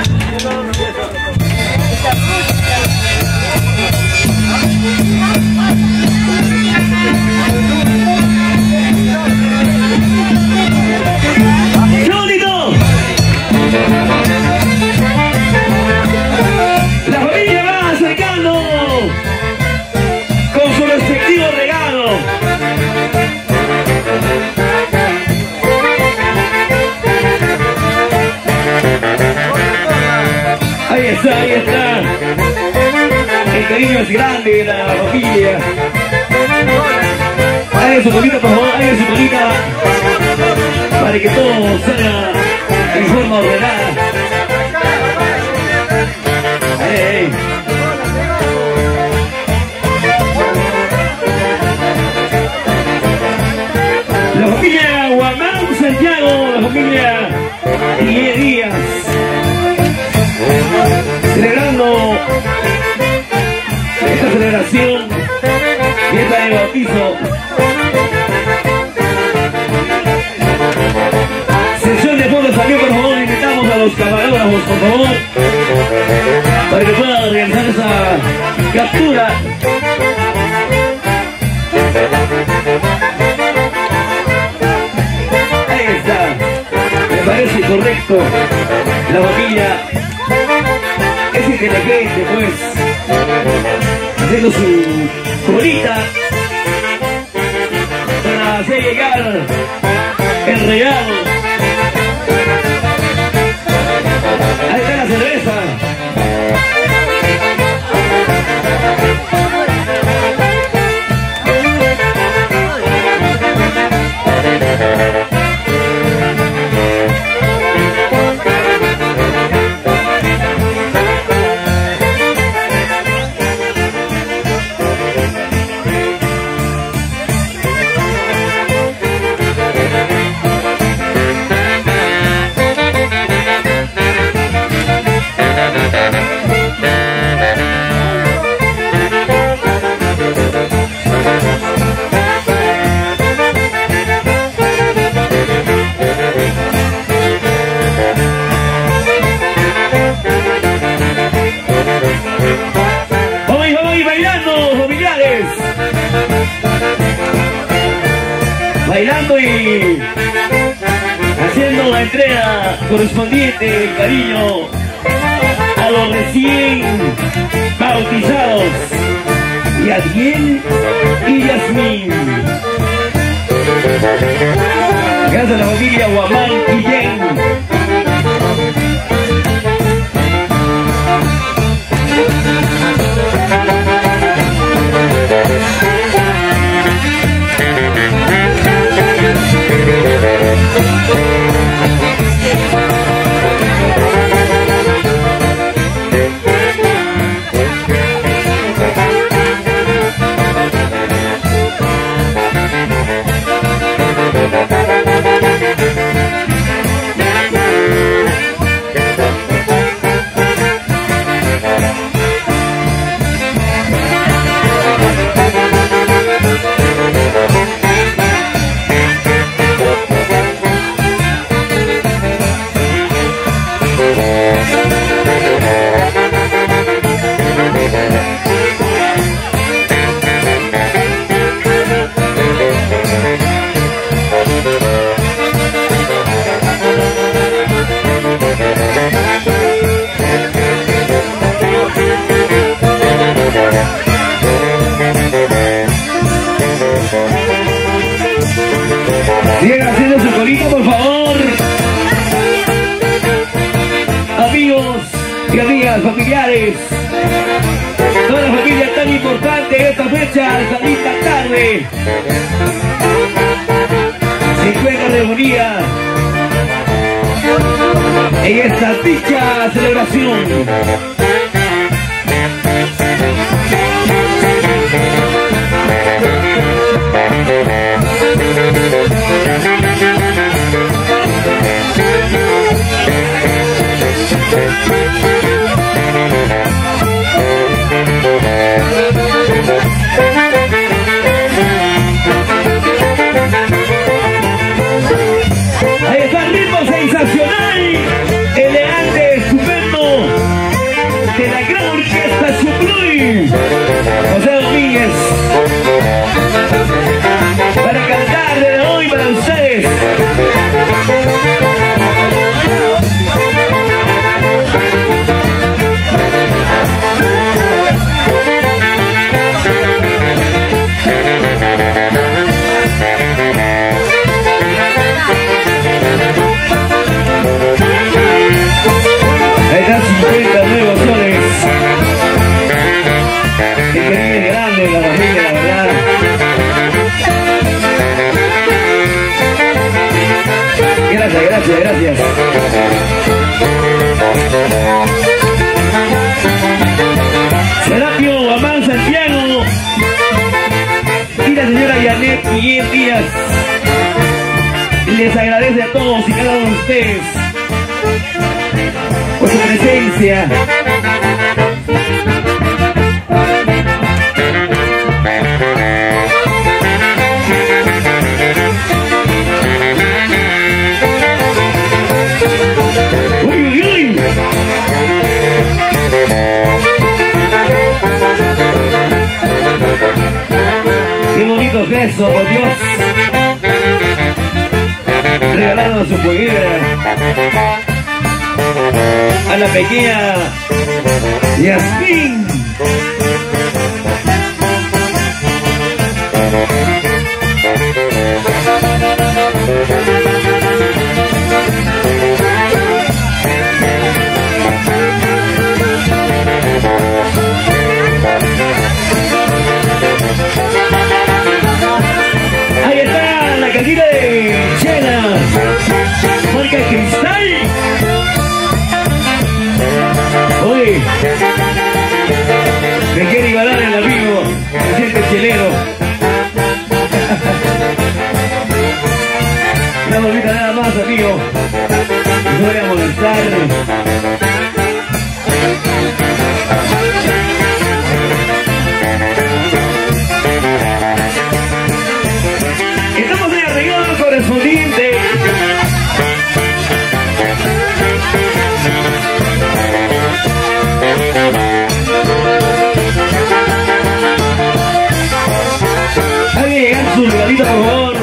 ¡Qué bonito! La familia va acercando con su respectivo regalo. Ahí está, ahí está. El cariño es grande de la familia. Hagan su colita, por favor, hagan su colita para que todo salga en forma ordenada. Hey. La familia Guamán Santiago, la familia Miguel Díaz, celebrando esta celebración, fiesta de bautizo. Sesión de fotos también, por favor, invitamos a los camarógrafos, por favor, para que puedan realizar esa captura. Ahí está. parece correcto. La familia es inteligente, pues, haciendo su bolita para hacer llegar el regalo. Ahí está la cerveza. Bailando y haciendo la entrega correspondiente de cariño a los recién bautizados, Yadiel y Yasmín. Gracias a la familia Guamán y Yen. Sigan haciendo su colita, por favor. Amigos y amigas, familiares, toda la familia tan importante en esta fecha, esta linda tarde, se encuentra reunida en esta dicha celebración. Ahí está el ritmo sensacional, elegante, estupendo, de la gran orquesta Chupluy, José Domínguez, para cantar desde hoy para ustedes. Ahí están 59 opciones. Increíble, grande la familia, la verdad. Gracias. Serapio Guamán Santiago y la señora Yanet Guillén Díaz les agradece a todos y cada uno de ustedes por su presencia. Qué bonito gesto, por Dios. regalando su pollera a la pequeña Yasmín. Ahí está la cajita de Chela, marca Cristal. Oye, me quiere igualar el amigo, me siente chelero. Una bolita nada más, amigo, no voy a molestar. Estamos en el regalo correspondiente. Alguien llegar su regalito, por favor.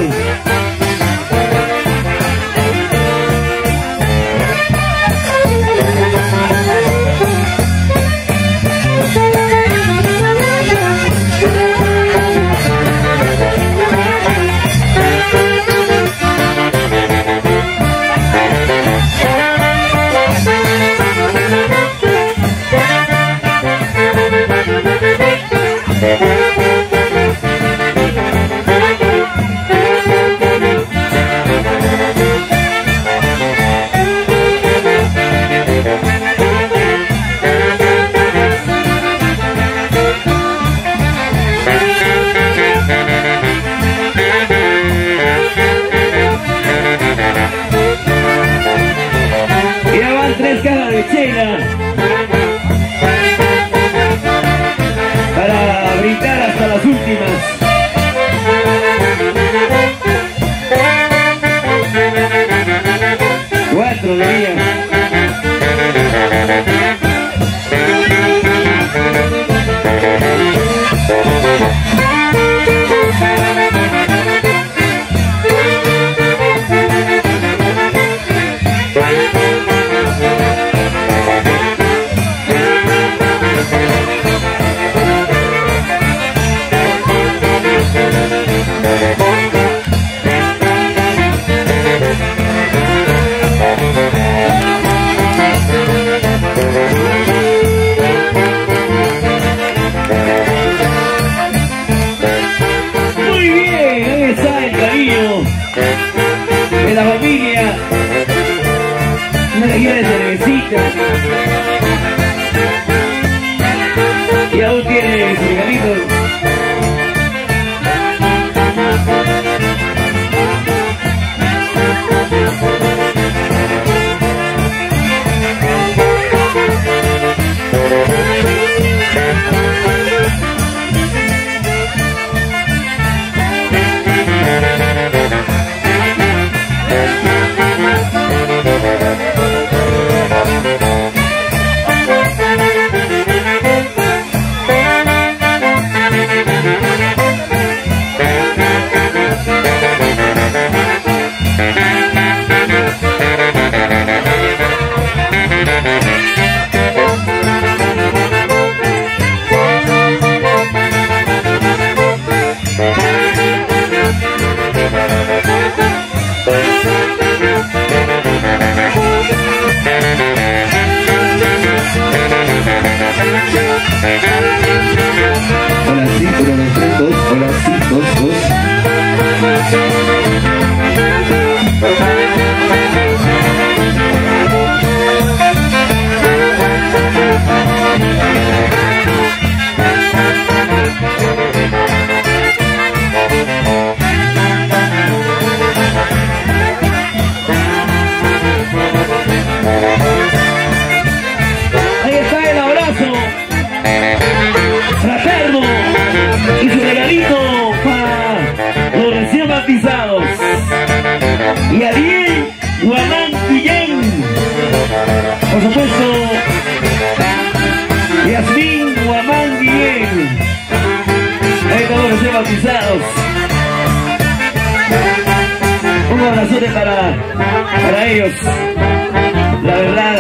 Ya van 3 cajas de Chela para brindar hasta las últimas. Cuatro venían. Muy bien, ahí está el cariño de la familia. Una cajita de cervecita. Y aún tiene su regalito. Hola, sí, 1, 2, 3, 2. Hola, sí, 2, 2. Ahí está el abrazo fraterno y su regalito para los recién bautizados. Y Ariel Guamán Guillén, por supuesto, Yasmín Guamán Guillén. Ahí están los recién bautizados. Un Un abrazote para ellos. La verdad.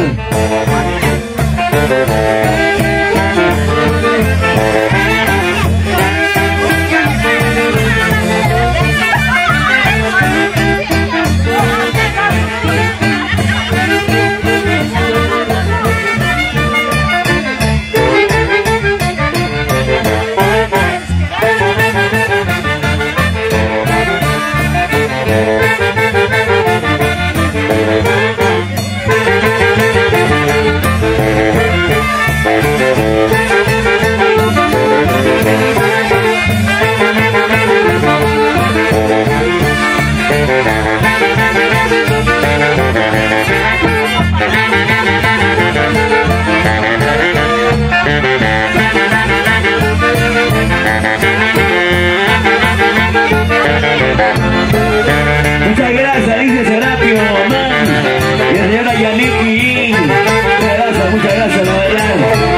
Muchas gracias, dice Serapio, mamá, y la señora Yaniki. Muchas gracias, la verdad.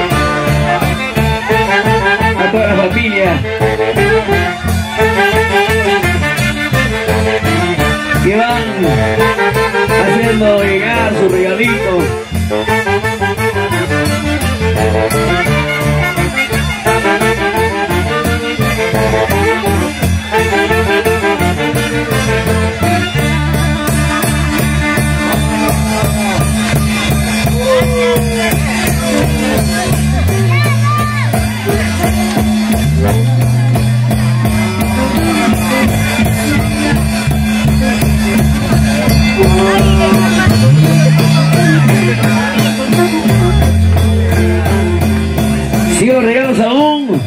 A toda la familia. Que van haciendo llegar sus regalitos. ¿Siguen los regalos aún?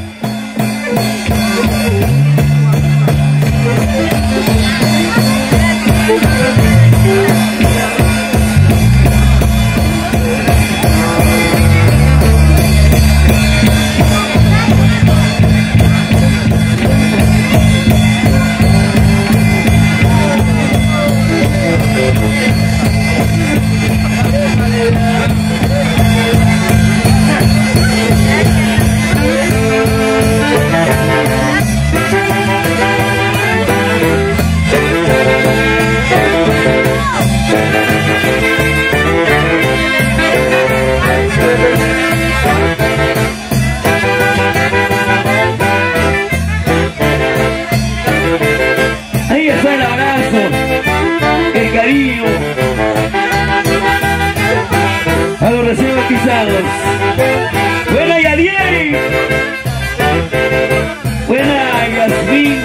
A los recién bautizados. Buena Yadiel. Buena Yasmín.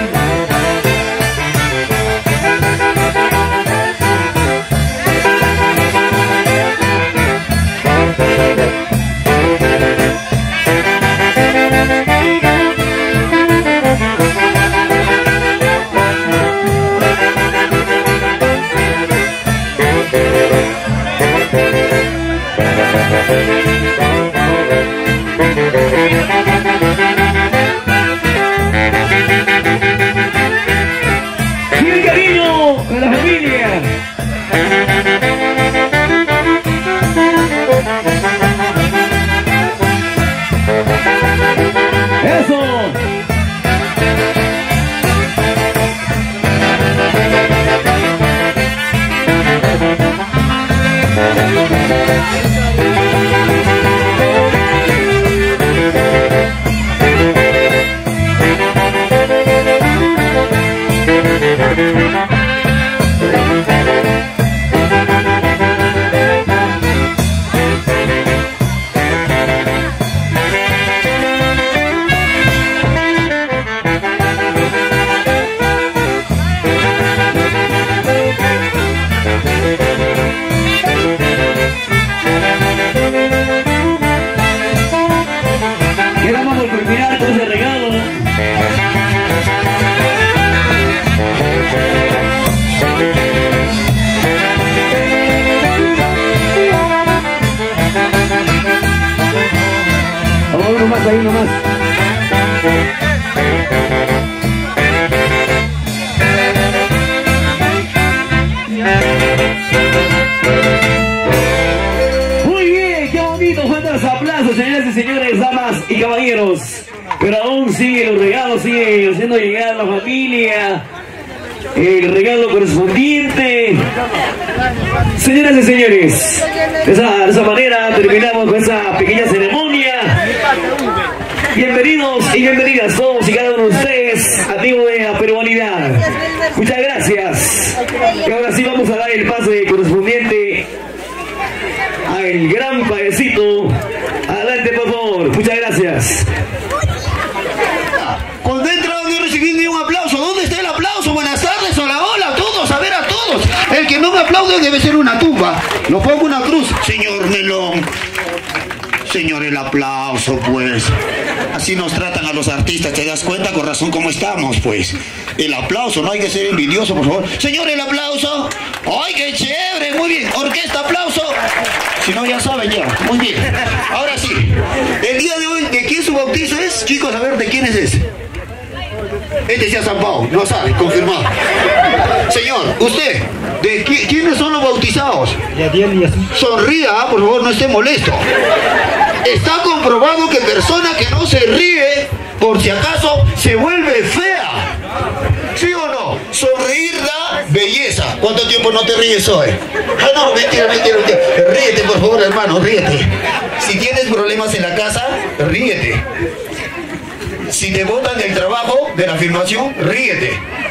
¡Qué cariño de la familia! ¡Eso! Quedamos por culminar con ese regalo. Vamos uno más, ahí nomás. Muy bien, qué bonito, fuertes los aplausos, señoras y señores, damas y caballeros. Pero aún siguen los regalos, siguen haciendo llegar a la familia. el regalo correspondiente. Señoras y señores, de esa manera terminamos con esa pequeña ceremonia. Bienvenidos y bienvenidas todos y cada uno de ustedes a tiempo de la peruanidad. Muchas gracias. Y ahora sí vamos a dar el pase correspondiente al gran padrecito. Adelante, por favor. Muchas gracias. Cuando entra no recibí ni un aplauso. ¿Dónde está el aplauso? Buenas tardes, hola, hola a todos, a ver a todos. El que no me aplaude debe ser una tumba. Lo pongo una cruz. Señor Melón. Señor, el aplauso, pues. Así nos tratan a los artistas, ¿te das cuenta? Con razón, ¿cómo estamos, pues? El aplauso, no hay que ser envidioso, por favor. Señor, el aplauso. ¡Ay, qué chévere! Muy bien. Orquesta, aplauso. Si no, ya saben ya. Muy bien. Ahora sí. El día de hoy, ¿de quién su bautizo es? Chicos, a ver, ¿de quién es ese? Este se ha zampado, no sabe, confirmado. Señor, usted, ¿de quiénes son los bautizados? Sonría, por favor, no esté molesto. Está comprobado que persona que no se ríe, por si acaso, se vuelve fea. ¿Sí o no? Sonreír da belleza. ¿Cuánto tiempo no te ríes hoy? Ah, no, mentira. Ríete, por favor, hermano, ríete. Si tienes problemas en la casa, ríete. Si te botan del trabajo, de la filmación, ríete.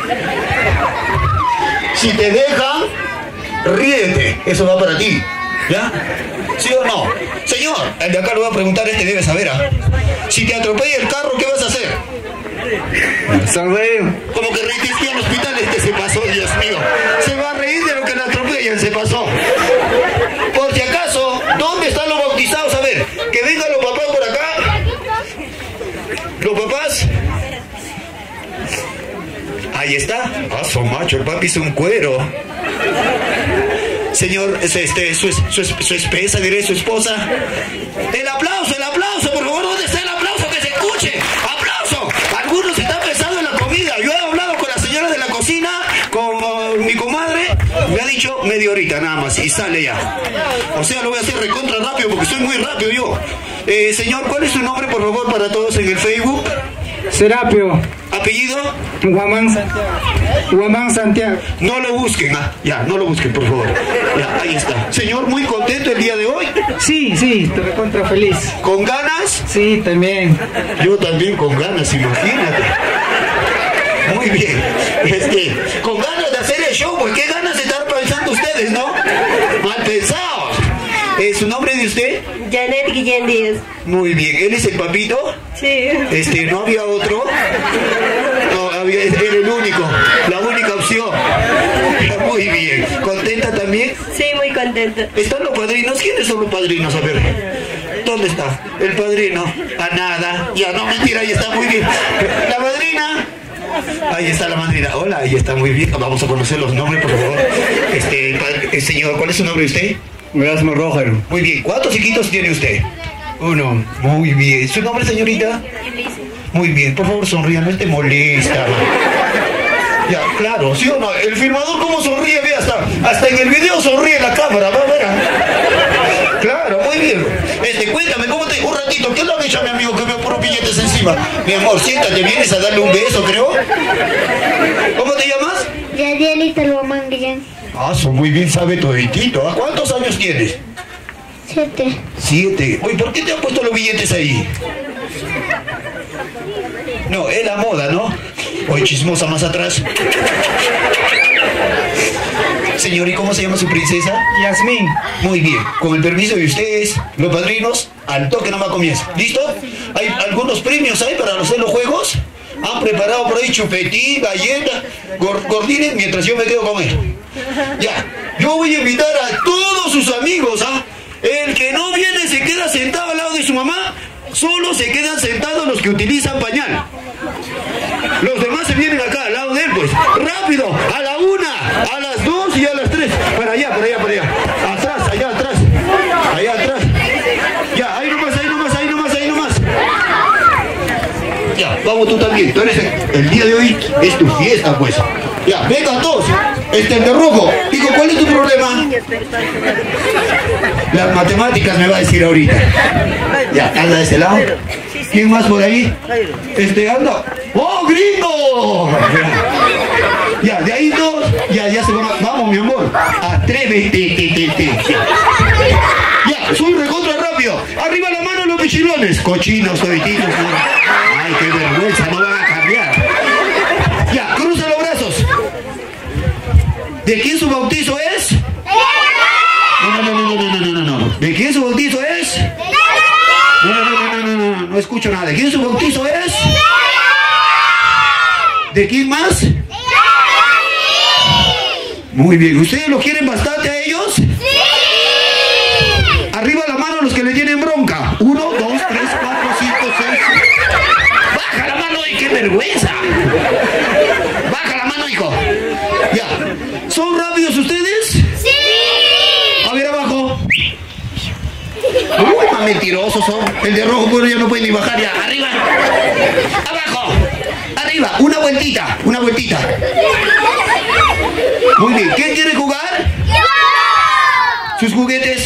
Si te dejan, ríete. Eso va para ti. ¿Ya? ¿Sí o no? Señor, el de acá lo voy a preguntar, este debe saber. Si te atropella el carro, ¿qué vas a hacer? Sonreír. Como que reíste al hospital, este se pasó, Dios mío. Se va a reír de lo que le atropellan, se pasó. Por si acaso, ¿dónde están los bautizados? A ver, que vengan los papás por acá. Los papás. Ahí está. Ah, su macho, el papi es un cuero. Señor, su esposa, diré, su esposa. El aplauso, por favor, ¿dónde está el aplauso? Que se escuche. ¡Aplauso! Algunos están pensando en la comida. Yo he hablado con la señora de la cocina, con mi comadre, me ha dicho media horita nada más y sale ya. O sea, lo voy a hacer recontra rápido porque soy muy rápido yo. Señor, ¿cuál es su nombre, por favor, para todos en el Facebook? Serapio. ¿Apellido? Guamán Santiago. No lo busquen, ya, no lo busquen, por favor. Ya, ahí está. Señor, muy contento el día de hoy. Sí, te recontra feliz. ¿Con ganas? Sí, también. Yo también con ganas, imagínate. Muy bien. Con ganas de hacer el show, pues qué ganas de estar pensando ustedes, ¿no? Mal pensados. ¿Su nombre de usted? Janet Guillén Díaz. Muy bien. ¿Él es el papito? Sí. ¿No había otro? No, era el único, la única opción. Muy bien. ¿Contenta también? Sí, muy contenta. ¿Están los padrinos? ¿Quiénes son los padrinos? A ver. ¿Dónde está? El padrino. A nada. Ya, no, mentira, ahí está, muy bien. La madrina. Ahí está la madrina. Hola, ahí está, muy bien. Vamos a conocer los nombres, por favor. Señor, ¿cuál es su nombre de usted? Erasmo Rogero. Muy bien. ¿Cuántos hijitos tiene usted? Uno. Muy bien. ¿Su nombre, señorita? Muy bien. Por favor, sonría, no te molesta. Ya, claro, ¿sí o no? El filmador cómo sonríe, ve, hasta en el video sonríe la cámara, va a ver. Claro, muy bien. Cuéntame, ¿cómo te... Un ratito, ¿qué le han hecho a mi amigo que veo puros billetes encima? Mi amor, siéntate, vienes a darle un beso, creo. ¿Cómo te llamas? Yadielita Guamán Guillén. Muy bien, sabe toditito. ¿Cuántos años tienes? 7. 7. Oye, ¿por qué te han puesto los billetes ahí? No, es la moda, ¿no? Oye, chismosa, más atrás. Señor, ¿y cómo se llama su princesa? Yasmín. Muy bien. Con el permiso de ustedes, los padrinos, al toque nomás comienza. ¿Listo? Hay algunos premios ahí para hacer los juegos. Han preparado por ahí chupetín, galleta, gordines, mientras yo me quedo con él. Ya, yo voy a invitar a todos sus amigos, El que no viene se queda sentado al lado de su mamá, solo se quedan sentados los que utilizan pañal. Los demás se vienen acá, al lado de él, pues. ¡Rápido! A la 1, a las 2 y a las 3. Para allá. Atrás, allá atrás. Allá atrás. Ya, ahí nomás. Ya, vamos tú también. Tú eres el día de hoy es tu fiesta, pues. Ya, venga todos. El de rojo. Digo, ¿cuál es tu problema? Las matemáticas me va a decir ahorita. Ya, anda de ese lado. ¿Quién más por ahí? Anda. ¡Oh, gringo! Ya, de ahí no Atrévete. Ya, soy recontra rápido. Arriba la mano los pichilones. Cochinos, todititos. Ay, qué vergüenza, no van a cambiar. Ya, cruza los brazos. ¿De quién su bautizo es? No. ¿De quién su bautizo es? No escucho nada. ¿De quién su bautizo es? ¿De quién más? Muy bien. ¿Ustedes los quieren bastante a ellos? ¡Sí! Arriba la mano los que le tienen bronca. 1, 2, 3, 4, 5, 6. Baja la mano y qué vergüenza. Baja la mano, hijo. Ya. ¿Son rápidos ustedes? ¡Sí! A ver abajo. Uy, más mentirosos son. El de rojo pues ya no puede ni bajar ya. Arriba. Abajo. Arriba. Una vueltita. Muy bien. ¿Quién quiere jugar? ¡Yo! ¿Sus juguetes?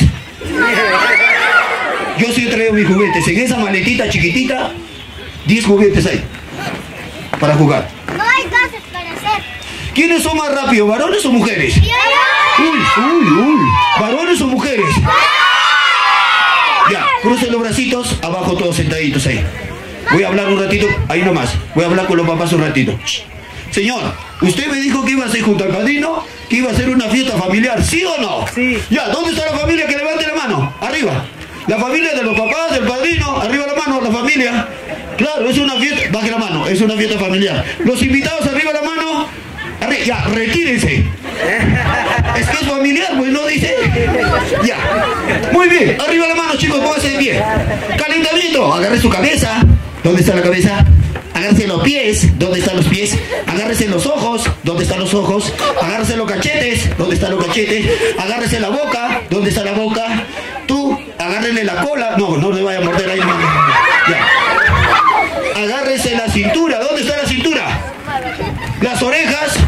Yo sí he traído mis juguetes. En esa maletita chiquitita, 10 juguetes hay para jugar. No hay cosas para hacer. ¿Quiénes son más rápidos, varones o mujeres? Uy. ¿Varones o mujeres? Ya, crucen los bracitos, abajo todos sentaditos ahí. Voy a hablar un ratito, ahí nomás. Voy a hablar con los papás un ratito. Señor, usted me dijo que iba a ser junto al padrino, que iba a ser una fiesta familiar, ¿sí o no? Sí. Ya, ¿dónde está la familia? Que levante la mano, arriba. La familia de los papás, del padrino, arriba la mano, la familia. Claro, es una fiesta, baje la mano, es una fiesta familiar. Los invitados, arriba la mano. Ya, retírense. Es que es familiar, pues, ¿no dice? Ya. Muy bien, arriba la mano, chicos, pónganse de pie. Calentamiento, agarre su cabeza. ¿Dónde está la cabeza? Agárrese los pies. ¿Dónde están los pies? Agárrese los ojos. ¿Dónde están los ojos? Agárrese los cachetes. ¿Dónde están los cachetes? Agárrese la boca. ¿Dónde está la boca? Tú, agárrele la cola. No le vaya a morder ahí. Ya. Agárrese la cintura. ¿Dónde está la cintura? Las orejas.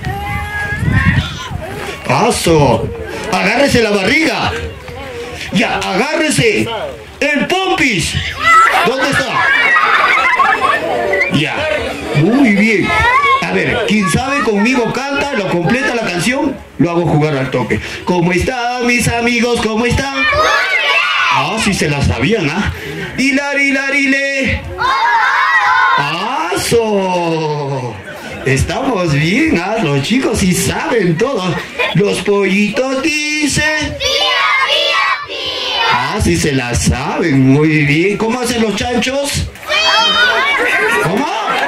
Paso. Agárrese la barriga. Ya, agárrese el pompis. ¿Dónde está? Ya, muy bien. A ver, quien sabe conmigo canta, lo completa la canción, lo hago jugar al toque. ¿Cómo están mis amigos? ¿Cómo están? Ah, sí se la sabían, ¿ah? Hilarile. ¡Aso! Estamos bien, ¿ah? Los chicos sí saben todo. Los pollitos dicen... Ah, sí se la saben, muy bien. ¿Cómo hacen los chanchos? ¿Cómo?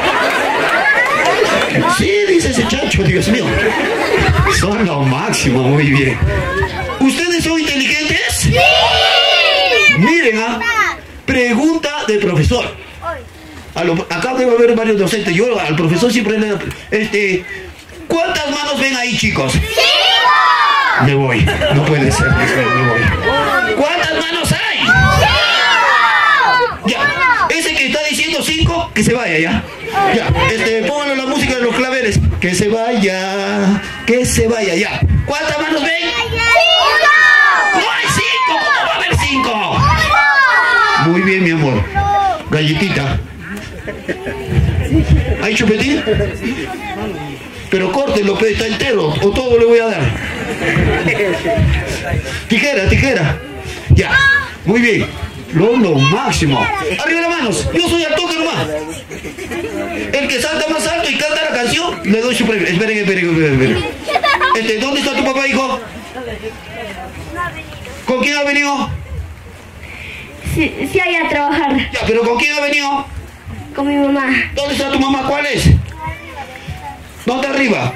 Sí, dice ese chancho, Dios mío. Son lo máximo, muy bien. ¿Ustedes son inteligentes? ¡Sí! Miren, pregunta del profesor. Acá debe haber varios docentes. Yo al profesor siempre le... ¿Cuántas manos ven ahí, chicos? ¡Sí! Me voy. No puede ser, me voy. ¿Cuántas manos hay? ¡Sí! Ya. Ese que está diciendo 5, que se vaya ya. Ya. Pónganle la música de los claveles. Que se vaya. Que se vaya ya. ¿Cuántas manos ven? ¡No hay 5! ¿Cómo va a haber 5? Muy bien, mi amor. Galletita. ¿Hay chupetín? Pero córtelo, que está entero, o todo le voy a dar. Tijera. Ya, muy bien. Lo máximo. Arriba las manos, yo soy al toque nomás. El que salta más alto y canta la canción, le doy su premio. Esperen. ¿Dónde está tu papá, hijo? ¿Con quién ha venido? Sí, hay a trabajar. Ya, pero ¿con quién ha venido? Con mi mamá. ¿Dónde está tu mamá? ¿Cuál es? ¿Dónde arriba?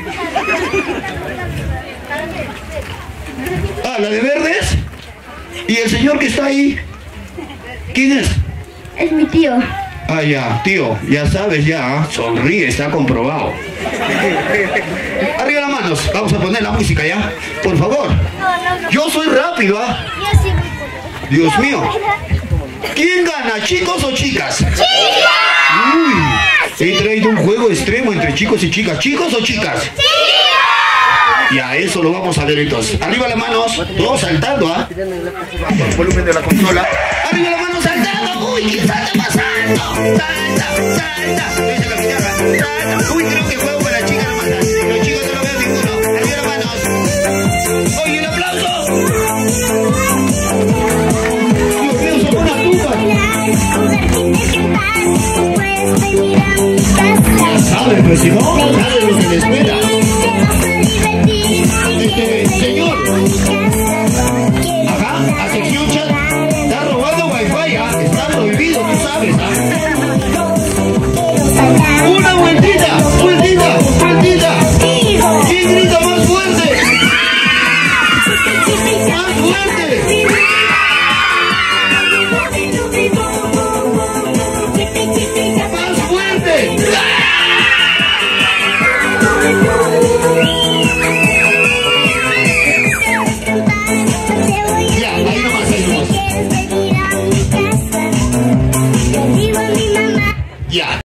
Ah, la de verdes. ¿Y el señor que está ahí? ¿Quién es? Es mi tío. Ah, ya, tío, ya sabes, ya, sonríe, está comprobado. Arriba las manos, vamos a poner la música ya, por favor. Yo soy rápido, ¿ah? Yo sí voy. Dios mío. ¿Quién gana, chicos o chicas? ¡Chicas! Uy, he traído un juego extremo entre chicos y chicas. ¿Chicos o chicas? ¡Chicas! Ya, eso lo vamos a ver entonces. Arriba las manos, todos saltando, ¿ah? El volumen de la consola. Arriba las manos saltando. Uy, ¿quién salta más alto? Salta. Esa capitana. Salta. Uy, creo que juego con la chica nomás. Los chicos no lo veo ninguno. Arriba las manos. Ya saben, pues si no, nadie los de la escuela. Señor. Ajá, a sección